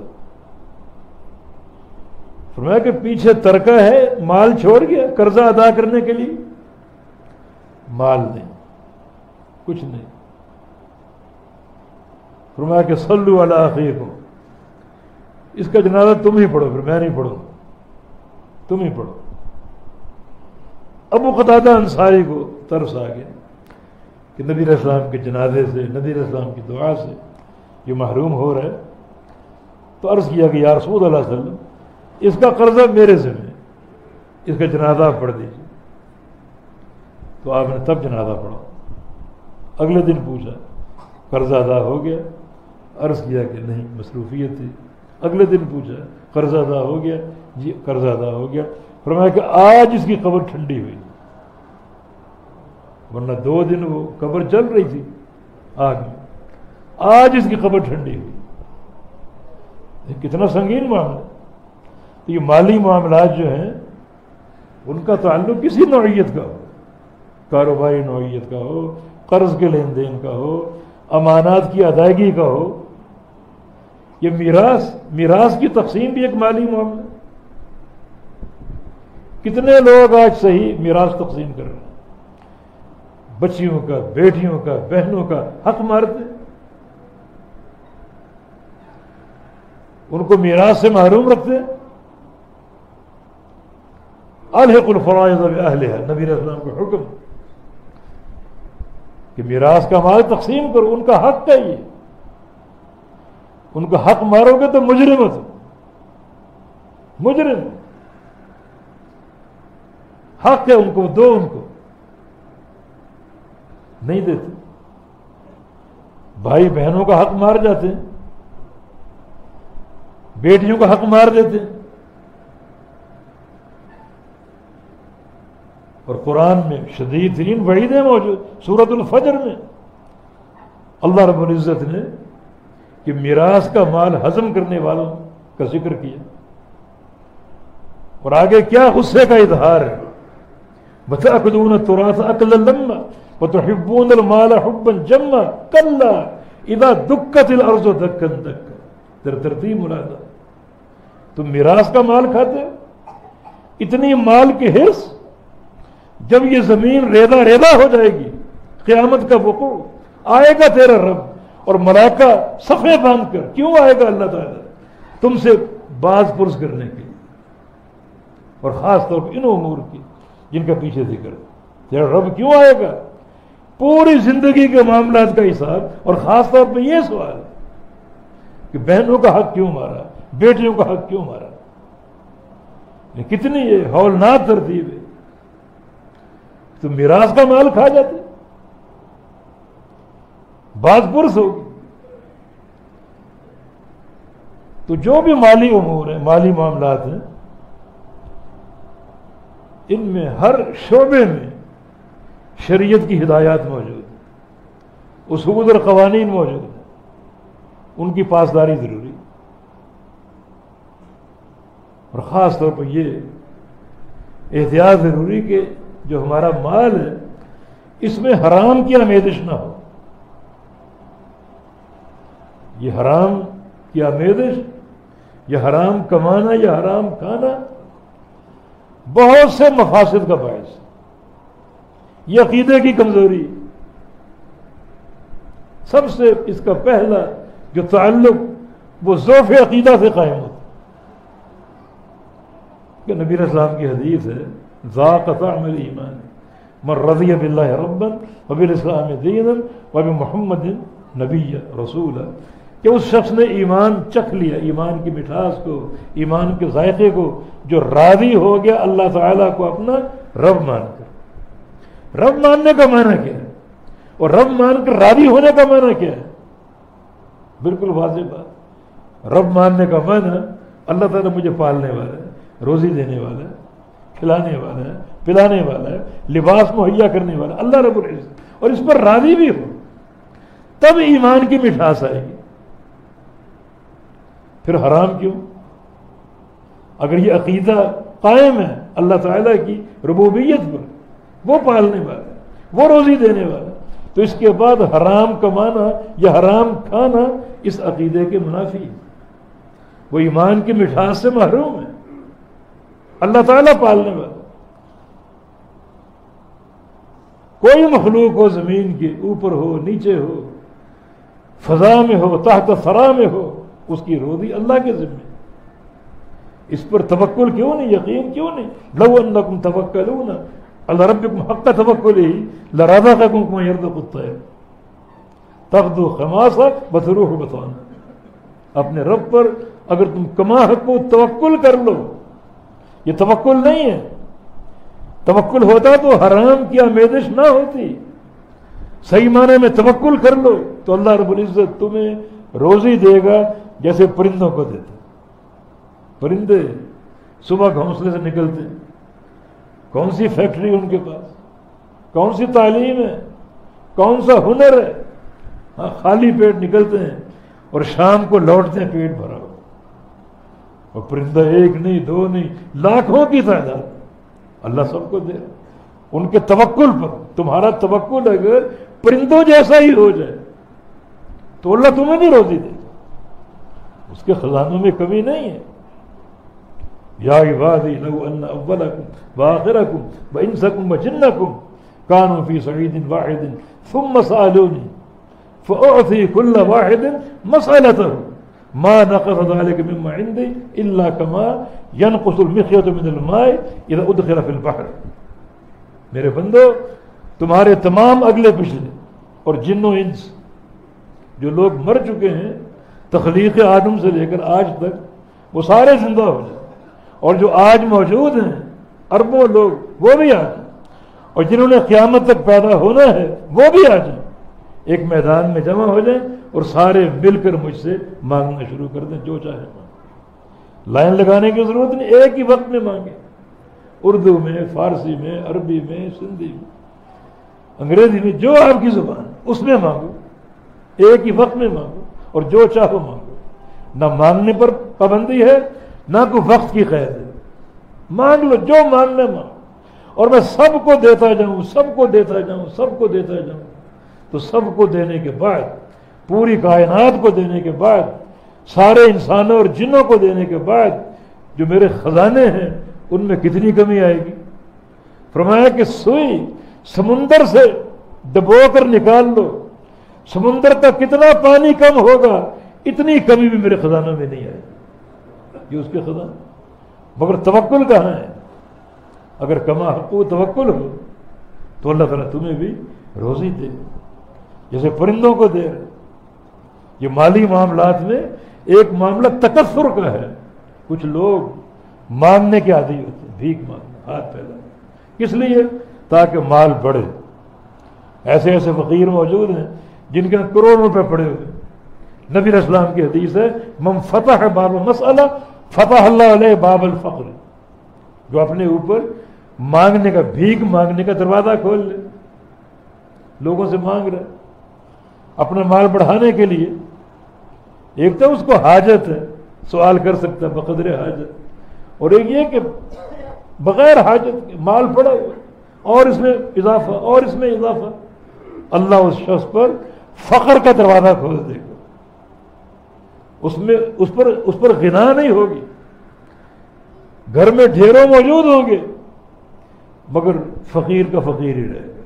فرمایا کہ پیچھے ترکہ ہے, مال چھوڑ گیا قرضہ ادا کرنے کے لیے؟ مال نہیں, کچھ نہیں. فرمایا کہ صلوا علی اخیکم, اس کا جنازہ تم ہی پڑھو, پھر میں نہیں پڑھوں, تم ہی پڑھو. ابو قتادہ انصاری کو ترس آ گیا کہ نبی علیہ السلام کے جنازے سے, نبی علیہ السلام کی دعا سے یہ محروم ہو رہا ہے. تو عرض کیا کہ یا رسول اللہ صلی اللہ علیہ وسلم اس کا قرضہ میرے ذمہ, اس کا جنازہ آپ پڑھ دیجیے. تو آپ نے تب جنازہ پڑھا. اگلے دن پوچھا قرضہ ادا ہو گیا؟ عرض کیا کہ نہیں, مصروفیت تھی. اگلے دن پوچھا قرضہ ادا ہو گیا؟ جی قرضہ ادا ہو گیا. فرمایا کہ آج اس کی قبر ٹھنڈی ہوئی, ورنہ 2 دن وہ قبر جل رہی تھی آگ میں. آج اس کی قبر ٹھنڈی ہوئی. کتنا سنگین معاملہ. تو یہ مالی معاملات جو ہیں ان کا تعلق کسی نوعیت کا ہو, کاروباری نوعیت کا ہو, قرض کے لین دین کا ہو, امانات کی ادائیگی کا ہو, یہ میراث کی تقسیم بھی ایک مالی معاملہ. کتنے لوگ آج صحیح میراث تقسیم کر رہے ہیں, بچیوں کا, بیٹیوں کا, بہنوں کا حق مارتے, ان کو میراث سے محروم رکھتے. الحق الفرائض باہلھا, نبی علیہ السلام کا حکم کہ میراث کا مال تقسیم کرو, ان کا حق ہے یہ. ان کا حق مارو گے تو مجرم ہو, مجرم. حق ہے ان کو دو, ان کو نہیں دیتے. بھائی بہنوں کا حق مار جاتے ہیں, بیٹیوں کا حق مار دیتے ہیں. اور قرآن میں شدید ترین وعیدیں موجود. سورۃ الفجر میں اللہ رب العزت نے کہ میراث کا مال ہضم کرنے والوں کا ذکر کیا, اور آگے کیا غصے کا اظہار ہے. وَتَأْكُلُونَ التُّرَاثَ أَكْلًا لَمًّا وَتُحِبُّونَ الْمَالَ حُبًّا جَمًّا كَلَّا إِذَا دُكَّتِ الْأَرْضُ دَكًّا دَكًّا. ترتیب ملاحظہ, تم میراث کا مال کھاتے ہو, اتنی مال کی حرص. جب یہ زمین ریزہ ریزہ ہو جائے گی, قیامت کا وقوع, آئے گا تیرا رب اور ملائکہ صفے باندھ کر. کیوں آئے گا اللہ تعالیٰ؟ تم سے باز پرس کرنے کے لیے, اور خاص طور پر ان امور کی جن کا پیچھے ذکر. تیرا رب کیوں آئے گا؟ پوری زندگی کے معاملات کا حساب, اور خاص طور پہ یہ سوال کہ بہنوں کا حق کیوں مارا, بیٹیوں کا حق کیوں مارا. کتنی یہ ہولناک ترتیب ہے. تو میراث کا مال کھا جاتے, باز پرس ہوگی. تو جو بھی مالی امور ہیں, مالی معاملات ہیں, ان میں ہر شعبے میں شریعت کی ہدایات موجود ہیں, اصول اور قوانین موجود ہیں. ان کی پاسداری ضروری, اور خاص طور پر یہ احتیاط ضروری کہ جو ہمارا مال ہے اس میں حرام کی آمیزش نہ ہو. یہ حرام کی آمیزش, یہ حرام کمانا, یہ حرام کھانا بہت سے مفاسد کا باعث. یہ عقیدے کی کمزوری. سب سے اس کا پہلا جو تعلق وہ ضعف عقیدہ سے قائم ہوتا کہ نبی علیہ السلام کی حدیث ہے, ذاق طعم الایمان من رضی باللہ ربا وبالاسلام دینا وبمحمد نبی رسولا. کہ اس شخص نے ایمان چکھ لیا، ایمان کی مٹھاس کو، ایمان کے ذائقے کو، جو راضی ہو گیا اللہ تعالیٰ کو اپنا رب مان کر۔ رب ماننے کا معنی کیا ہے اور رب مان کر راضی ہونے کا معنی کیا ہے؟ بالکل واضح بات۔ رب ماننے کا معنی اللہ تعالیٰ مجھے پالنے والا ہے، روزی دینے والا ہے، کھلانے والا ہے، پلانے والا ہے، لباس مہیا کرنے والا اللہ رب العزت، اور اس پر راضی بھی ہو، تب ایمان کی مٹھاس آئے گی۔ پھر حرام کیوں؟ اگر یہ عقیدہ قائم ہے اللہ تعالیٰ کی ربوبیت پر، وہ پالنے والا ہے، وہ روزی دینے والا ہے، تو اس کے بعد حرام کمانا یا حرام کھانا اس عقیدے کے منافی ہے، وہ ایمان کی مٹھاس سے محروم ہے۔ اللہ تعالیٰ پالنے والا، کوئی مخلوق ہو، زمین کے اوپر ہو، نیچے ہو، فضا میں ہو، تحت ثرا میں ہو، اس کی روزی اللہ کے ذمہ۔ اس پر توکل کیوں نہیں، یقین کیوں نہیں؟ لو انکم توکلون علی ربکم حق توکلہ لرزقکم کما یرزق الطیر تغدو خماصا وتروح بطانا۔ اپنے رب پر اگر تم کما حق کو توکل کر لو، یہ توکل نہیں ہے، توکل ہوتا تو حرام کی آمیزش نہ ہوتی۔ صحیح معنی میں توکل کر لو تو اللہ رب العزت تمہیں روزی دے گا جیسے پرندوں کو دیتا۔ پرندے صبح گھونسلے سے نکلتے ہیں، کون سی فیکٹری ان کے پاس، کون سی تعلیم ہے، کون سا ہنر ہے، ہاں خالی پیٹ نکلتے ہیں اور شام کو لوٹتے ہیں پیٹ بھرا ہو۔ اور پرندہ ایک نہیں، دو نہیں، لاکھوں کی تعداد اللہ سب کو دے رہا۔ ان کے توکل پر تمہارا توکل اگر پرندوں جیسا ہی ہو جائے تو اللہ تمہیں نہیں روزی دے گا، اس کے خزانوں میں کمی نہیں ہے۔ یا عبادی لو ان اولکم وآخرکم وانسکم وجنکم کانوا فی صعید واحد ثم سألونی فأعطی کل واحد مسألته ما نقص ذلك مما عندي الا كما ينقص المخيط من الماء اذا ادخل في البحر۔ میرے بندو، تمہارے تمام اگلے پچھلے اور جن و انس جو لوگ مر چکے ہیں تخلیق آدم سے لے کر آج تک، وہ سارے زندہ ہو جائیں، اور جو آج موجود ہیں اربوں لوگ وہ بھی آ جائیں، اور جنہوں نے قیامت تک پیدا ہونا ہے وہ بھی آ جائیں، ایک میدان میں جمع ہو جائیں اور سارے مل کر مجھ سے مانگنا شروع کر دیں، جو چاہے مانگیں۔ لائن لگانے کی ضرورت نہیں، ایک ہی وقت میں مانگیں، اردو میں، فارسی میں، عربی میں، سندھی میں، انگریزی میں، جو آپ کی زبان اس میں مانگو، ایک ہی وقت میں مانگو اور جو چاہو مانگو۔ نہ مانگنے پر پابندی ہے، نہ کوئی وقت کی قید ہے، مانگ لو جو مانگنا مانگو، اور میں سب کو دیتا جاؤں، سب کو دیتا جاؤں، سب کو دیتا جاؤں، تو سب کو دینے کے بعد، پوری کائنات کو دینے کے بعد، سارے انسانوں اور جنوں کو دینے کے بعد جو میرے خزانے ہیں ان میں کتنی کمی آئے گی؟ فرمایا کہ سوئی سمندر سے ڈبو کر نکال لو، سمندر کا کتنا پانی کم ہوگا، اتنی کمی بھی میرے خزانوں میں نہیں آئے گی، یہ اس کے خزانے۔ مگر توکل کہاں ہے؟ اگر کما حق و توکل ہو تو اللہ تعالیٰ تمہیں بھی روزی دے، جیسے پرندوں کو دے رہے۔ یہ مالی معاملات میں ایک معاملہ تکثر کا ہے، کچھ لوگ مانگنے کے عادی ہوتے ہیں، بھیک مانگنا، ہاتھ پھیلانا، کس لیے؟ تاکہ مال بڑھے۔ ایسے ایسے فقیر موجود ہیں جن کے کروڑوں روپے پڑے ہوئے۔ نبی علیہ السلام کی حدیث ہے، من فتح باب المسألہ فتح اللہ علیہ باب الفقر، جو اپنے اوپر مانگنے کا، بھیک مانگنے کا دروازہ کھول لے، لوگوں سے مانگ رہے اپنا مال بڑھانے کے لیے۔ ایک تو اس کو حاجت ہے، سوال کر سکتا ہے بقدر حاجت، اور ایک یہ کہ بغیر حاجت کے مال پڑا ہوا اور اس میں اضافہ اور اس میں اضافہ، اللہ اس شخص پر فقر کا دروازہ کھول دے گا، اس پر غنا نہیں ہوگی۔ گھر میں ڈھیروں موجود ہوں گے مگر فقیر کا فقیر ہی رہے گا،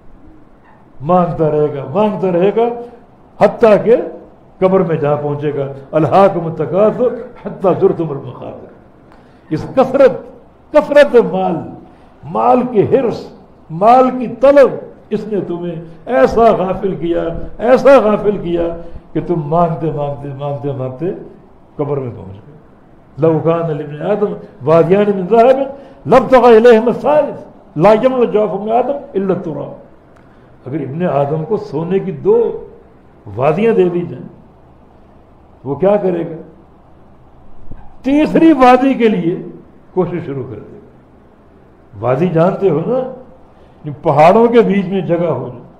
مانگتا رہے گا حتیٰ کہ قبر میں جا پہنچے گا۔ الہاکم التکاثر حتی زرتم المقابر۔ اس کثرت مال کی حرص، مال کی طلب، اس نے تمہیں ایسا غافل کیا کہ تم مانگتے مانگتے مانگتے مانگتے قبر میں پہنچ گئے. لو کان لابن آدم وادیان من ذهب لابتغى الیہما الثالث لا یملأ جوف ابن آدم الا التراب. اگر ابن آدم کو سونے کی 2 وادیاں دے دی جائیں وہ کیا کرے گا؟ تیسری وادی کے لیے کوشش شروع کر دے گا. وادی جانتے ہو نا، پہاڑوں کے بیچ میں جگہ ہو جائے،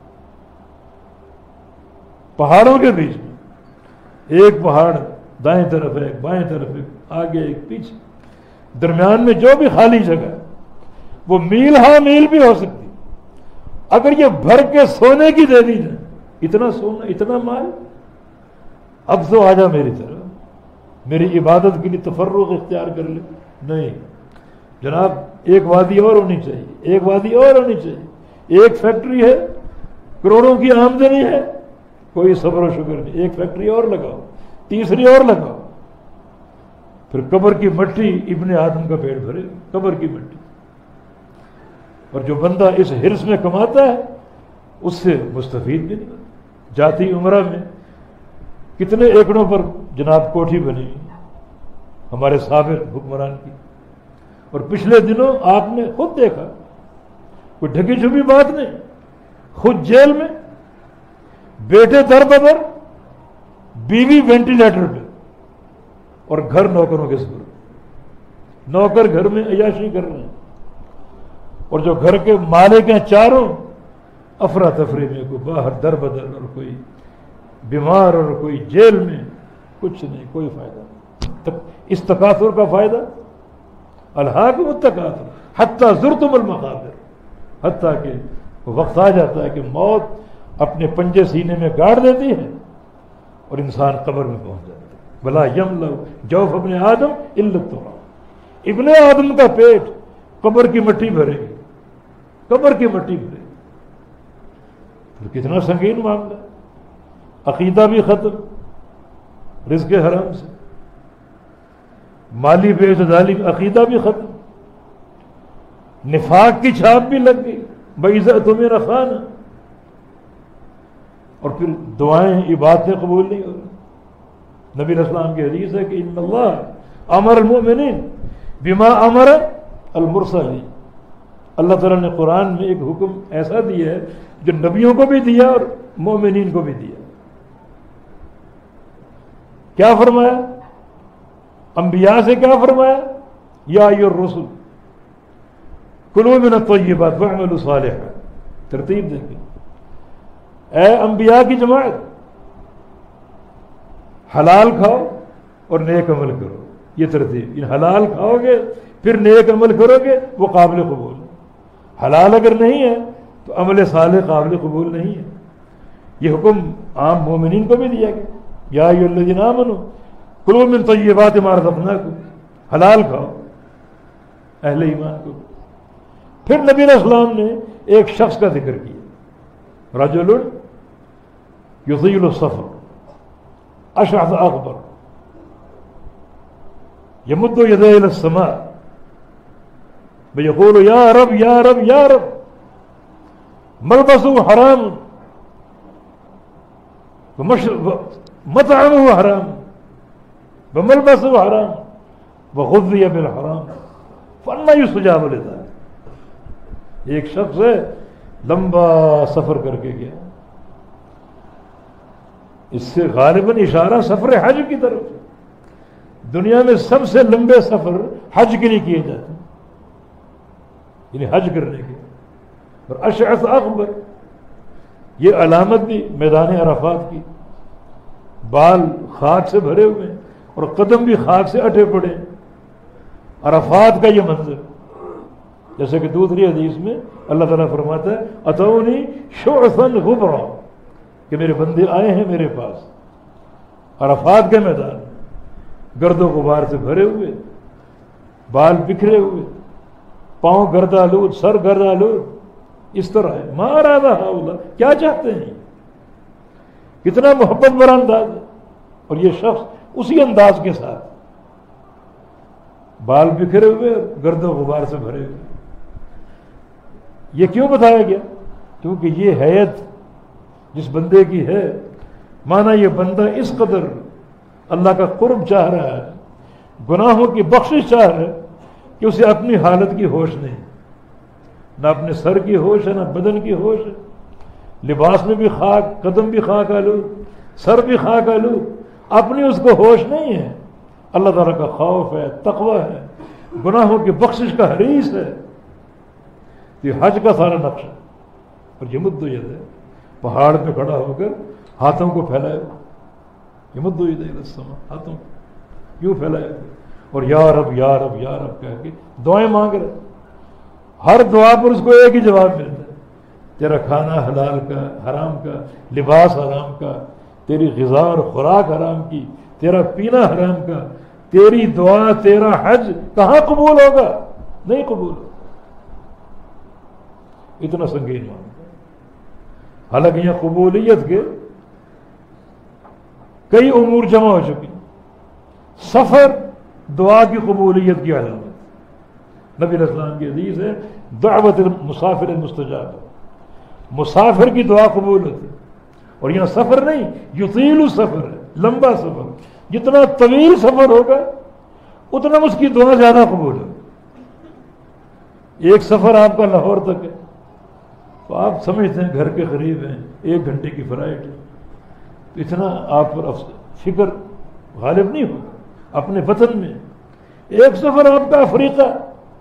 پہاڑوں کے بیچ میں ایک پہاڑ دائیں طرف ہے، ایک بائیں طرف ہے، آگے ایک پیچھے، درمیان میں جو بھی خالی جگہ ہے وہ میل ہاں میل بھی ہو سکتی. اگر یہ بھر کے سونے کی دے دی جائے، اتنا سونا اتنا مال، اب تو آ جا میری طرف، میری عبادت کے لیے تفرغ اختیار کر لے. نہیں جناب، ایک وادی اور ہونی چاہیے، ایک وادی اور ہونی چاہیے. ایک فیکٹری ہے، کروڑوں کی آمدنی ہے، کوئی صبر و شکر نہیں، ایک فیکٹری اور لگاؤ، تیسری اور لگاؤ. پھر قبر کی مٹی ابن آدم کا پیٹ بھرے، قبر کی مٹی. اور جو بندہ اس حرص میں کماتا ہے اس سے مستفید بھی نہیں. جاتی عمرہ میں کتنے ایکڑوں پر جناب کوٹھی بنی ہمارے سابق حکمران کی، اور پچھلے دنوں آپ نے خود دیکھا، کوئی ڈھکی چھپی بات نہیں، خود جیل میں، بیٹے در بدر، بیوی وینٹیلیٹر پہ، اور گھر نوکروں کے سپرد. نوکر گھر میں عیاشی کر رہے ہیں، اور جو گھر کے مالک ہیں چاروں افراتفری میں، کوئی باہر در بدر، اور کوئی بیمار، اور کوئی جیل میں. کچھ نہیں، کوئی فائدہ نہیں. اس تکاثر کا فائدہ الہاکم التکاثر حتی زرتم المقابر، حتیٰ کہ وقت آ جاتا ہے کہ موت اپنے پنجے سینے میں گاڑ دیتی ہے اور انسان قبر میں پہنچ جاتا ہے. بلا یملأ جوف ابن آدم الا التراب. ابن آدم کا پیٹ قبر کی مٹی بھرے گی، قبر کی مٹی بھرے گی. پھر کتنا سنگین معاملہ. عقیدہ بھی ختم رزق حرام سے، مالی بے اعتدالی، عقیدہ بھی ختم، نفاق کی چھاپ بھی لگ گئی. بَعِزَّتُ مِنْ رَفَانَ. اور پھر دعائیں، عبادتیں قبول نہیں ہو رہی. نبی علیہ السلام کی حدیث ہے کہ ان اللہ امر المؤمنین بما امر المرسلین. اللہ تعالیٰ نے قرآن میں ایک حکم ایسا دیا ہے جو نبیوں کو بھی دیا اور مومنین کو بھی دیا. کیا فرمایا؟ انبیاء سے کیا فرمایا؟ یا ایھا الرسل کلوا من الطیبات واعملوا صالحا. ترتیب دیکھیں، اے انبیاء کی جماعت، حلال کھاؤ اور نیک عمل کرو. یہ ترتیب، حلال کھاؤ گے پھر نیک عمل کرو گے وہ قابل قبول ہے. حلال اگر نہیں ہے تو عمل صالح قابل قبول نہیں ہے. یہ حکم عام مومنین کو بھی دیا گیا، یا ایھا الذین آمنوا کلوا من طیبات ما رزقناکم. حلال کھاؤ اہل ایمان کو. پھر نبی علیہ السلام نے ایک شخص کا ذکر کیا، رجل یطیل السفر اشعث اغبر یمد یدیہ الی السماء ویقول یا رب یا رب یا رب ملبسہ حرام مطعمہ حرام وملبسہ حرام وغذی بالحرام فانا یستجاب لذلک. ایک شخص ہے لمبا سفر کر کے گیا، اس سے غالباً اشارہ سفر حج کی طرف. دنیا میں سب سے لمبے سفر حج کے لیے کیے جاتے ہیں، یعنی حج کرنے کے. اور اشعث اغبر یہ علامت بھی میدان عرفات کی، بال خاک سے بھرے ہوئے اور قدم بھی خاک سے اٹے پڑے. عرفات کا یہ منظر، جیسے کہ دوسری حدیث میں اللہ تعالیٰ فرماتا ہے اتونی شعثا غبرا، کہ میرے بندے آئے ہیں میرے پاس عرفات کے میدان میں، گرد و غبار سے بھرے ہوئے، بال بکھرے ہوئے، پاؤں گردآلود، سر گردآلود. اس طرح ہے ما اراد ہؤلاء، کیا چاہتے ہیں، کتنا محبت بھرا انداز ہے. اور یہ شخص اسی انداز کے ساتھ بال بکھرے ہوئے، گرد و غبار سے بھرے ہوئے. یہ کیوں بتایا گیا؟ کیونکہ یہ حیت جس بندے کی ہے مانا یہ بندہ اس قدر اللہ کا قرب چاہ رہا ہے، گناہوں کی بخشش چاہ رہا ہے کہ اسے اپنی حالت کی ہوش نہیں، نہ اپنے سر کی ہوش ہے، نہ بدن کی ہوش ہے، لباس میں بھی خاک، قدم بھی خاک آلود، سر بھی خاک آلود، اپنی اس کو ہوش نہیں ہے، اللہ تعالیٰ کا خوف ہے، تقوی ہے، گناہوں کی بخشش کا حریص ہے۔ یہ حج کا سارا نقشہ، اور یمد ید ہے، پہاڑ پہ کھڑا ہو کر ہاتھوں کو پھیلائے، یمد ید الی السماء، ہاتھوں کو یوں پھیلائے اور یا رب یا رب یا رب کہہ کے دعائیں مانگ رہے۔ ہر دعا پر اس کو ایک ہی جواب ملتا ہے، تیرا کھانا حلال کا، حرام کا، لباس حرام کا، تیری غذا اور خوراک حرام کی، تیرا پینا حرام کا، تیری دعا، تیرا حج کہاں قبول ہوگا؟ نہیں قبول ہوگا۔ اتنا سنگین معاملہ، حالانکہ یہاں قبولیت کے کئی امور جمع ہو چکی۔ سفر دعا کی قبولیت کی علامت، نبی علیہ السلام کی حدیث ہے دعوت المسافر مستجاب، مسافر کی دعا قبول ہوتی ہے۔ اور یہاں سفر نہیں، یطیل السفر ہے، لمبا سفر، جتنا طویل سفر ہوگا اتنا اس کی دعا زیادہ قبول ہوگی۔ ایک سفر آپ کا لاہور تک ہے تو آپ سمجھتے ہیں گھر کے قریب ہیں، 1 گھنٹے کی فلائٹ ہے، تو اتنا آپ پر فکر غالب نہیں ہوگا اپنے وطن میں۔ ایک سفر آپ کا افریقہ،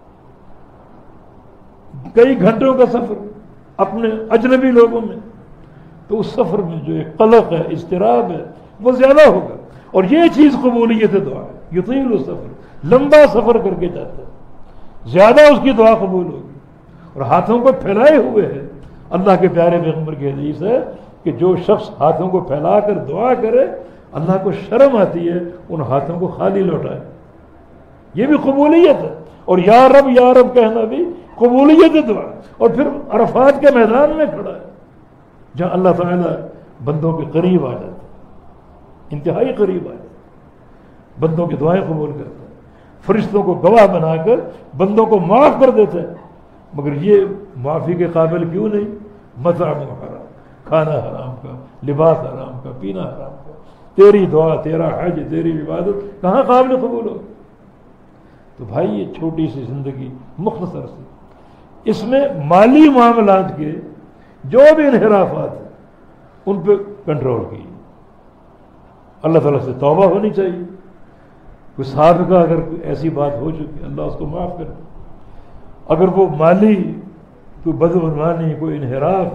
کئی گھنٹوں کا سفر اپنے اجنبی لوگوں میں، تو اس سفر میں جو ایک قلق ہے، اضطراب ہے، وہ زیادہ ہوگا۔ اور یہ چیز قبولیت دعا ہے، یطیل السفر، لمبا سفر کر کے جاتا ہے، زیادہ اس کی دعا قبول ہوگی۔ اور ہاتھوں کو پھیلائے ہوئے ہے، اللہ کے پیارے پیغمبر کی حدیث ہے کہ جو شخص ہاتھوں کو پھیلا کر دعا کرے اللہ کو شرم آتی ہے ان ہاتھوں کو خالی لوٹائے، یہ بھی قبولیت ہے۔ اور یا رب کہنا بھی قبولیت دعا۔ اور پھر عرفات کے میدان میں کھڑا ہے جہاں اللہ تعالیٰ بندوں کے قریب آ جاتا ہے، انتہائی قریب آ جاتا ہے، بندوں کی دعائیں قبول کرتا ہے، فرشتوں کو گواہ بنا کر بندوں کو معاف کر دیتا ہے۔ مگر یہ معافی کے قابل کیوں نہیں؟ مطعم حرام، کھانا حرام کا، لباس حرام کا، پینا حرام کا، تیری دعا، تیرا حج، تیری عبادت کہاں قابل قبول ہو؟ تو بھائی یہ چھوٹی سی زندگی مختصر سی، اس میں مالی معاملات کے جو بھی انحرافات ہیں ان پہ کنٹرول کیجیے، اللہ تعالیٰ سے توبہ ہونی چاہیے۔ کوئی سابقہ اگر کوئی ایسی بات ہو چکی اللہ اس کو معاف کرے، اگر وہ مالی کوئی بدعنوانی، کوئی انحراف،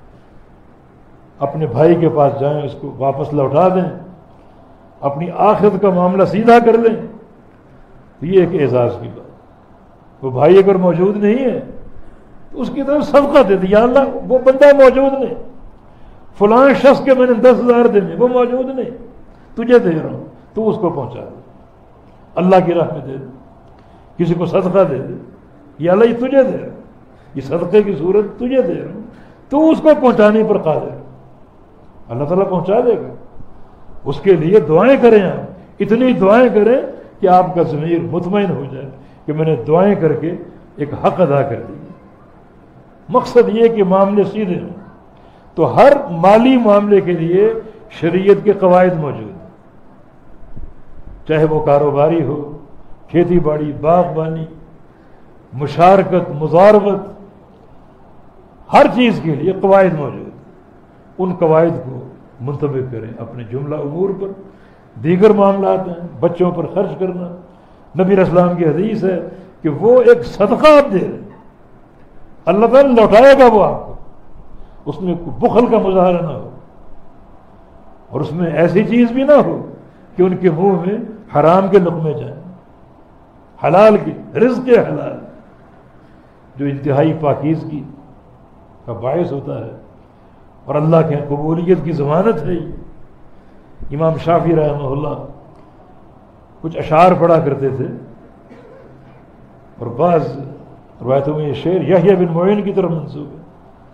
اپنے بھائی کے پاس جائیں اس کو واپس لوٹا دیں، اپنی آخرت کا معاملہ سیدھا کر لیں، تو یہ ایک اعزاز کی بات۔ وہ بھائی اگر موجود نہیں ہے تو اس کی طرف صدقہ دے دیں، یا اللہ وہ بندہ موجود نہیں، فلاں شخص کے میں نے 10,000 دینے، وہ موجود نہیں، تجھے دے رہا ہوں، تو اس کو پہنچا دے، اللہ کی راہ میں دے دے، کسی کو صدقہ دے دے، یا اللہ یہ تجھے دے رہا ہوں، یہ صدقے کی صورت تجھے دے رہا ہوں، تو اس کو پہنچانے پر قادر ہے، اللہ تعالیٰ پہنچا دے گا۔ اس کے لیے دعائیں کریں، آپ اتنی دعائیں کریں کہ آپ کا ضمیر مطمئن ہو جائے کہ میں نے دعائیں کر کے ایک حق ادا کر دی۔ مقصد یہ کہ معاملے سیدھے ہوں۔ تو ہر مالی معاملے کے لیے شریعت کے قواعد موجود ہیں، چاہے وہ کاروباری ہو، کھیتی باڑی، باغبانی، مشارکت، مضاربت، ہر چیز کے لیے قواعد موجود ہیں۔ ان قواعد کو منطبق کریں اپنے جملہ امور پر۔ دیگر معاملات ہیں، بچوں پر خرچ کرنا، نبی علیہ السلام کی حدیث ہے کہ وہ ایک صدقہ آپ دے رہے ہیں، اللہ تعالیٰ لوٹائے گا وہ آپ کو، اس میں بخل کا مظاہرہ نہ ہو، اور اس میں ایسی چیز بھی نہ ہو کہ ان کے منہ میں حرام کے لقمے جائیں، حلال کی، رزق حلال جو انتہائی پاکیزگی کا باعث ہوتا ہے اور اللہ کے قبولیت کی ضمانت ہے۔ امام شافعی رحمہ اللہ کچھ اشعار پڑھا کرتے تھے، اور بعض روایتوں میں یہ شعر یحییٰ بن معین کی طرف منسوب ہے،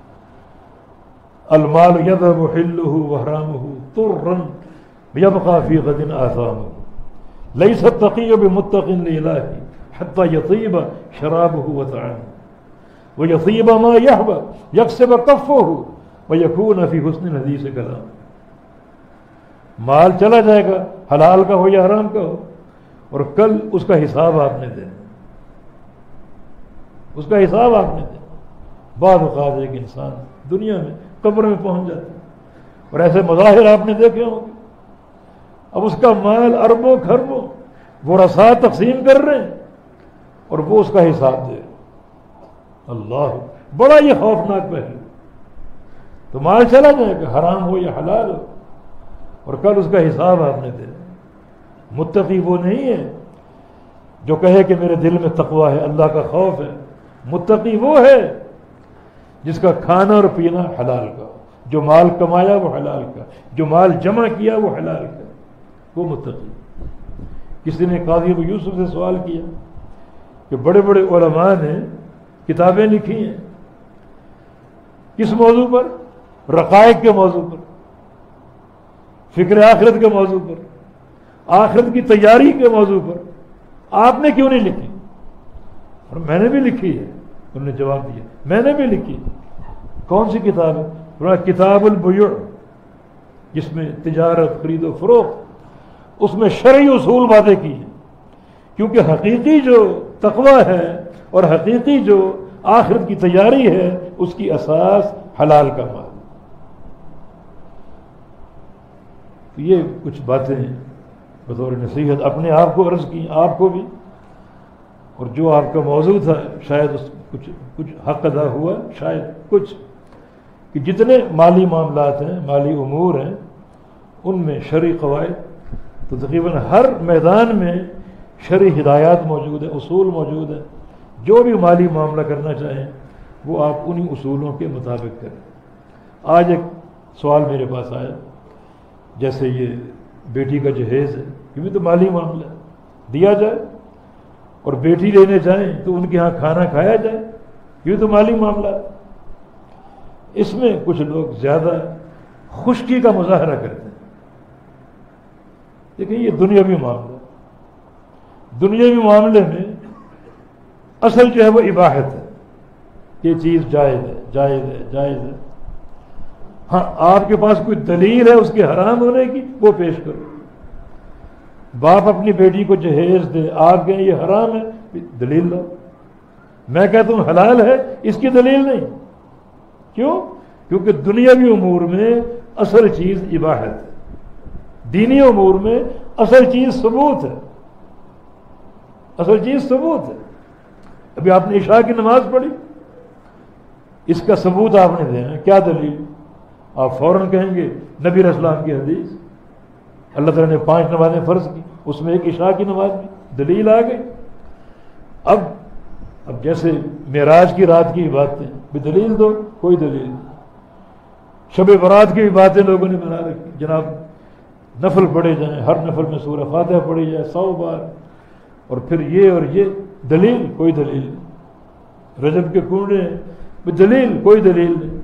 المال یذهب حلہ وحرامہ طرا یبقى فی غد آثامہ لیس التقی بمتق للہ حتی یطیب شرابہ وطعامہ ویطیب ما یحوی یکسب کفہ ویکون فی حسن الحدیث کلام۔ مال چلا جائے گا، حلال کا ہو یا حرام کا ہو، اور کل اس کا حساب آپ نے دینا، اس کا حساب آپ نے دینا۔ بعض اوقات ایک انسان دنیا میں قبر میں پہنچ جاتا ہے، اور ایسے مظاہر آپ نے دیکھے ہوں گے، اب اس کا مال اربوں خربوں ورثاء تقسیم کر رہے ہیں اور وہ اس کا حساب دے۔ اللہ، بڑا یہ خوفناک پہلو۔ تو مال چلا جائے گا، حرام ہو یا حلال ہو، اور کل اس کا حساب آپ نے دے۔ متقی وہ نہیں ہے جو کہے کہ میرے دل میں تقویٰ ہے، اللہ کا خوف ہے۔ متقی وہ ہے جس کا کھانا اور پینا حلال کا، جو مال کمایا وہ حلال کا، جو مال جمع کیا وہ حلال کا، وہ متقی۔ کسی نے قاضی ابو یوسف سے سوال کیا کہ بڑے بڑے علماء نے کتابیں لکھی ہیں، کس موضوع پر؟ رقائق کے موضوع پر، فکر آخرت کے موضوع پر، آخرت کی تیاری کے موضوع پر، آپ نے کیوں نہیں لکھی؟ اور میں نے بھی لکھی ہے، انہوں نے جواب دیا میں نے بھی لکھی۔ کون سی کتاب ہے؟ کتاب البیوع، جس میں تجارت، خرید و فروخت، اس میں شرعی اصول وعدے کی ہیں، کیونکہ حقیقی جو تقویٰ ہے اور حقیقی جو آخرت کی تیاری ہے اس کی اساس حلال کا مال۔ تو یہ کچھ باتیں بطور نصیحت اپنے آپ کو عرض کی، آپ کو بھی، اور جو آپ کا موضوع تھا شاید اس کچھ حق ادا ہوا، شاید کچھ، کہ جتنے مالی معاملات ہیں، مالی امور ہیں، ان میں شرعی قواعد تو تقریباً ہر میدان میں شرعی ہدایات موجود ہیں، اصول موجود ہیں۔ جو بھی مالی معاملہ کرنا چاہیں وہ آپ انہی اصولوں کے مطابق کریں۔ آج ایک سوال میرے پاس آیا، جیسے یہ بیٹی کا جہیز ہے، یہ بھی تو مالی معاملہ ہے، دیا جائے، اور بیٹی لینے جائیں تو ان کے ہاں کھانا کھایا جائے، یہ تو مالی معاملہ ہے۔ اس میں کچھ لوگ زیادہ خشکی کا مظاہرہ کرتے ہیں۔ دیکھیں یہ دنیاوی معاملہ، دنیاوی معاملے میں اصل جو ہے وہ اباحت ہے، یہ چیز جائز ہے، جائز ہے، جائز ہے۔ ہاں آپ کے پاس کوئی دلیل ہے اس کے حرام ہونے کی، وہ پیش کرو۔ باپ اپنی بیٹی کو جہیز دے، آپ کہیں یہ حرام ہے، دلیل لاؤ۔ میں کہتا ہوں حلال ہے، اس کی دلیل نہیں۔ کیوں؟ کیونکہ دنیاوی امور میں اصل چیز اباحت ہے، دینی امور میں اصل چیز ثبوت ہے، اصل چیز ثبوت ہے۔ ابھی آپ نے عشاء کی نماز پڑھی، اس کا ثبوت آپ نے دینا، کیا دلیل؟ آپ فوراً کہیں گے نبی علیہ السلام کی حدیث، اللہ تعالیٰ نے 5 نمازیں فرض کی، اس میں ایک عشاء کی نماز بھی، دلیل آ گئی۔ اب جیسے معراج کی رات کی باتیں بھی دلیل دو، کوئی دلیل نہیں۔ شب برات کی بھی باتیں لوگوں نے بنا رکھی، جناب نفل پڑھے جائیں، ہر نفل میں سورہ فاتحہ پڑھی جائے 100 بار، اور پھر یہ اور یہ، دلیل کوئی دلیل نہیں۔ رجب کے کنڈے بھی دلیل کوئی دلیل نہیں۔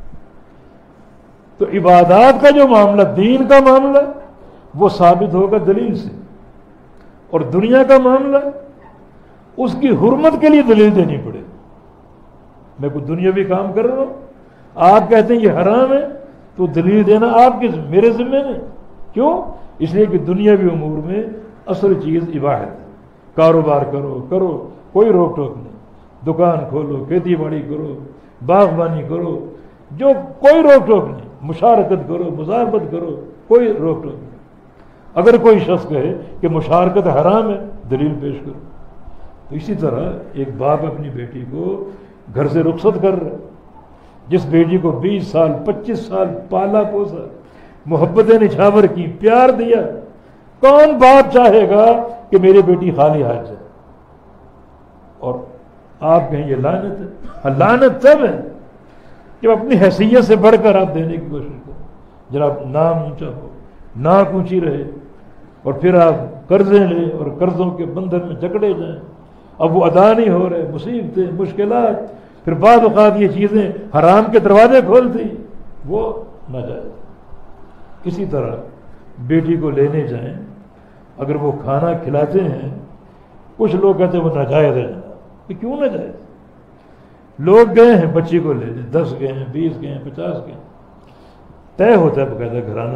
تو عبادات کا جو معاملہ، دین کا معاملہ، وہ ثابت ہوگا دلیل سے، اور دنیا کا معاملہ اس کی حرمت کے لیے دلیل دینی پڑے۔ میں کوئی دنیاوی کام کر رہا ہوں، آپ کہتے ہیں یہ حرام ہے، تو دلیل دینا آپ کے میرے ذمہ نہیں۔ کیوں؟ اس لیے کہ دنیاوی امور میں اصل چیز اباحت ہے۔ کاروبار کرو کوئی روک ٹوک نہیں، دکان کھولو، کھیتی باڑی کرو، باغبانی کرو، جو کوئی روک ٹوک نہیں، مشارکت کرو، مزاربت کرو، کوئی روک ٹوک نہیں۔ اگر کوئی شخص کہے کہ مشارکت حرام ہے، دلیل پیش کرو۔ تو اسی طرح ایک باپ اپنی بیٹی کو گھر سے رخصت کر رہا ہے، جس بیٹی کو 20 سال 25 سال پالا پوسا، محبتیں نچھاور کی، پیار دیا، کون باپ چاہے گا کہ میری بیٹی خالی ہاتھ جائے؟ اور آپ کہیں یہ لعنت ہے؟ لعنت تب ہے جب اپنی حیثیت سے بڑھ کر آپ دینے کی کوشش کریں، جناب نام اونچا ہو، ناک اونچی رہے، اور پھر آپ قرضیں لیں اور قرضوں کے بندھن میں جکڑے جائیں، اب وہ ادا نہیں ہو رہے، مصیبتیں، مشکلات، پھر بعض اوقات یہ چیزیں حرام کے دروازے کھولتی، وہ ناجائز۔ اسی طرح بیٹی کو لینے جائیں، اگر وہ کھانا کھلاتے ہیں، کچھ لوگ کہتے ہیں وہ ناجائز ہے، جناب، کیوں ناجائز؟ لوگ گئے ہیں بچی کو لے لیں، 10 گئے ہیں، 20 گئے ہیں، 50 گئے ہیں، طے ہوتا ہے باقاعدہ گھرانوں میں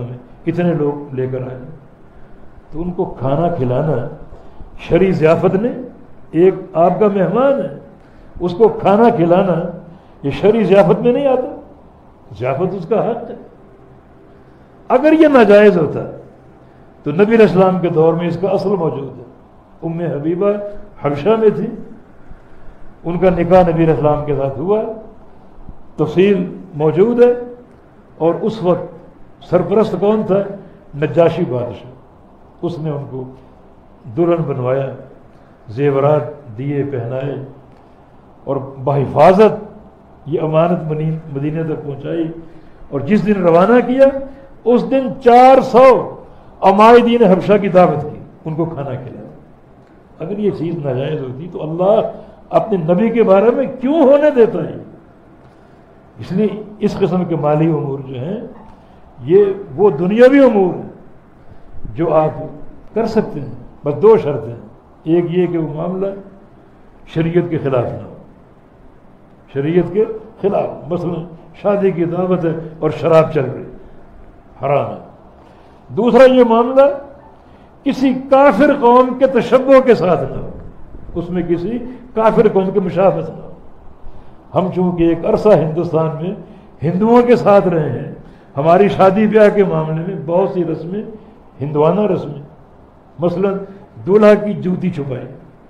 اتنے لوگ لے کر آئے، تو ان کو کھانا کھلانا شرعی ضیافت نے، ایک آپ کا مہمان ہے اس کو کھانا کھلانا یہ شرعی ضیافت میں نہیں آتا، ضیافت اس کا حق ہے۔ اگر یہ ناجائز ہوتا تو نبی علیہ السلام کے دور میں اس کا اصل موجود ہے۔ ام حبیبہ حبشہ میں تھی، ان کا نکاح نبی علیہ السلام کے ساتھ ہوا، تفصیل موجود ہے، اور اس وقت سرپرست کون تھا؟ نجاشی بادشاہ، اس نے ان کو دلہن بنوایا، زیورات دیے، پہنائے، اور بحفاظت یہ امانت مدینہ تک پہنچائی، اور جس دن روانہ کیا اس دن 400 عمائدین حبشہ کی دعوت کی، ان کو کھانا کھلایا۔ اگر یہ چیز ناجائز ہوتی تو اللہ اپنے نبی کے بارے میں کیوں ہونے دیتا ہے؟ اس لیے اس قسم کے مالی امور جو ہیں یہ وہ دنیاوی امور ہیں جو آپ کر سکتے ہیں، بس دو شرطیں، ایک یہ کہ وہ معاملہ شریعت کے خلاف نہ ہو، شریعت کے خلاف، مثلا شادی کی دعوت ہے اور شراب چل رہی، حرام ہے۔ دوسرا یہ معاملہ کسی کافر قوم کے تشبہ کے ساتھ نہ ہو، اس میں کسی کافر قوم کے مشابہت نہ ہو۔ ہم چونکہ ایک عرصہ ہندوستان میں ہندوؤں کے ساتھ رہے ہیں، ہماری شادی بیاہ کے معاملے میں بہت سی رسمیں ہندوانہ رسمیں، مثلا دولہا کی جوتی چھپائی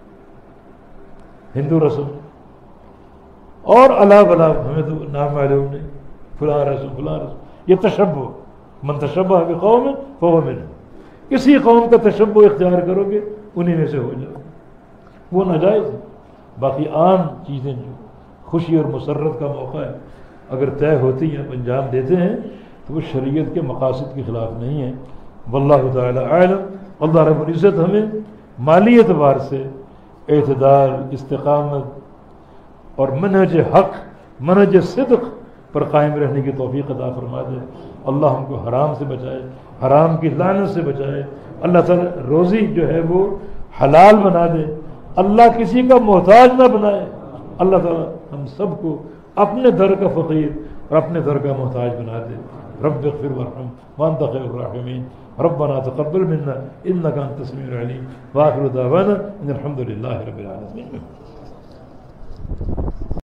ہندو رسم، اور علاوہ ہمیں تو نام معلوم نہیں، فلاں رسم، یہ تشبہ، من تشبہ بقوم فہو منہم، کسی قوم کا تشبہ اختیار کرو گے انہی میں سے ہو جاؤ گے، وہ ناجائز ہے۔ باقی عام چیزیں جو خوشی اور مسرت کا موقع ہے اگر طے ہوتی ہیں، انجام دیتے ہیں، تو وہ شریعت کے مقاصد کے خلاف نہیں ہے۔ واللہ تعالی اعلم۔ اللہ رب العزت ہمیں مالی اعتبار سے اعتدال، استقامت اور منہج حق، منہج صدق پر قائم رہنے کی توفیق عطا فرما دے۔ اللہ ہم کو حرام سے بچائے، حرام کی لعنت سے بچائے۔ اللہ تعالیٰ روزی جو ہے وہ حلال بنا دے، اللہ کسی کا محتاج نہ بنائے۔ اللہ تعالیٰ ہم سب کو اپنے در کا فقیر اور اپنے در کا محتاج بنا دے۔ رب اغفر وارحم وانت خیر الراحمین۔ ربنا تقبل منا انك انت السميع العليم واخر دعوانا ان الحمد لله رب العالمين۔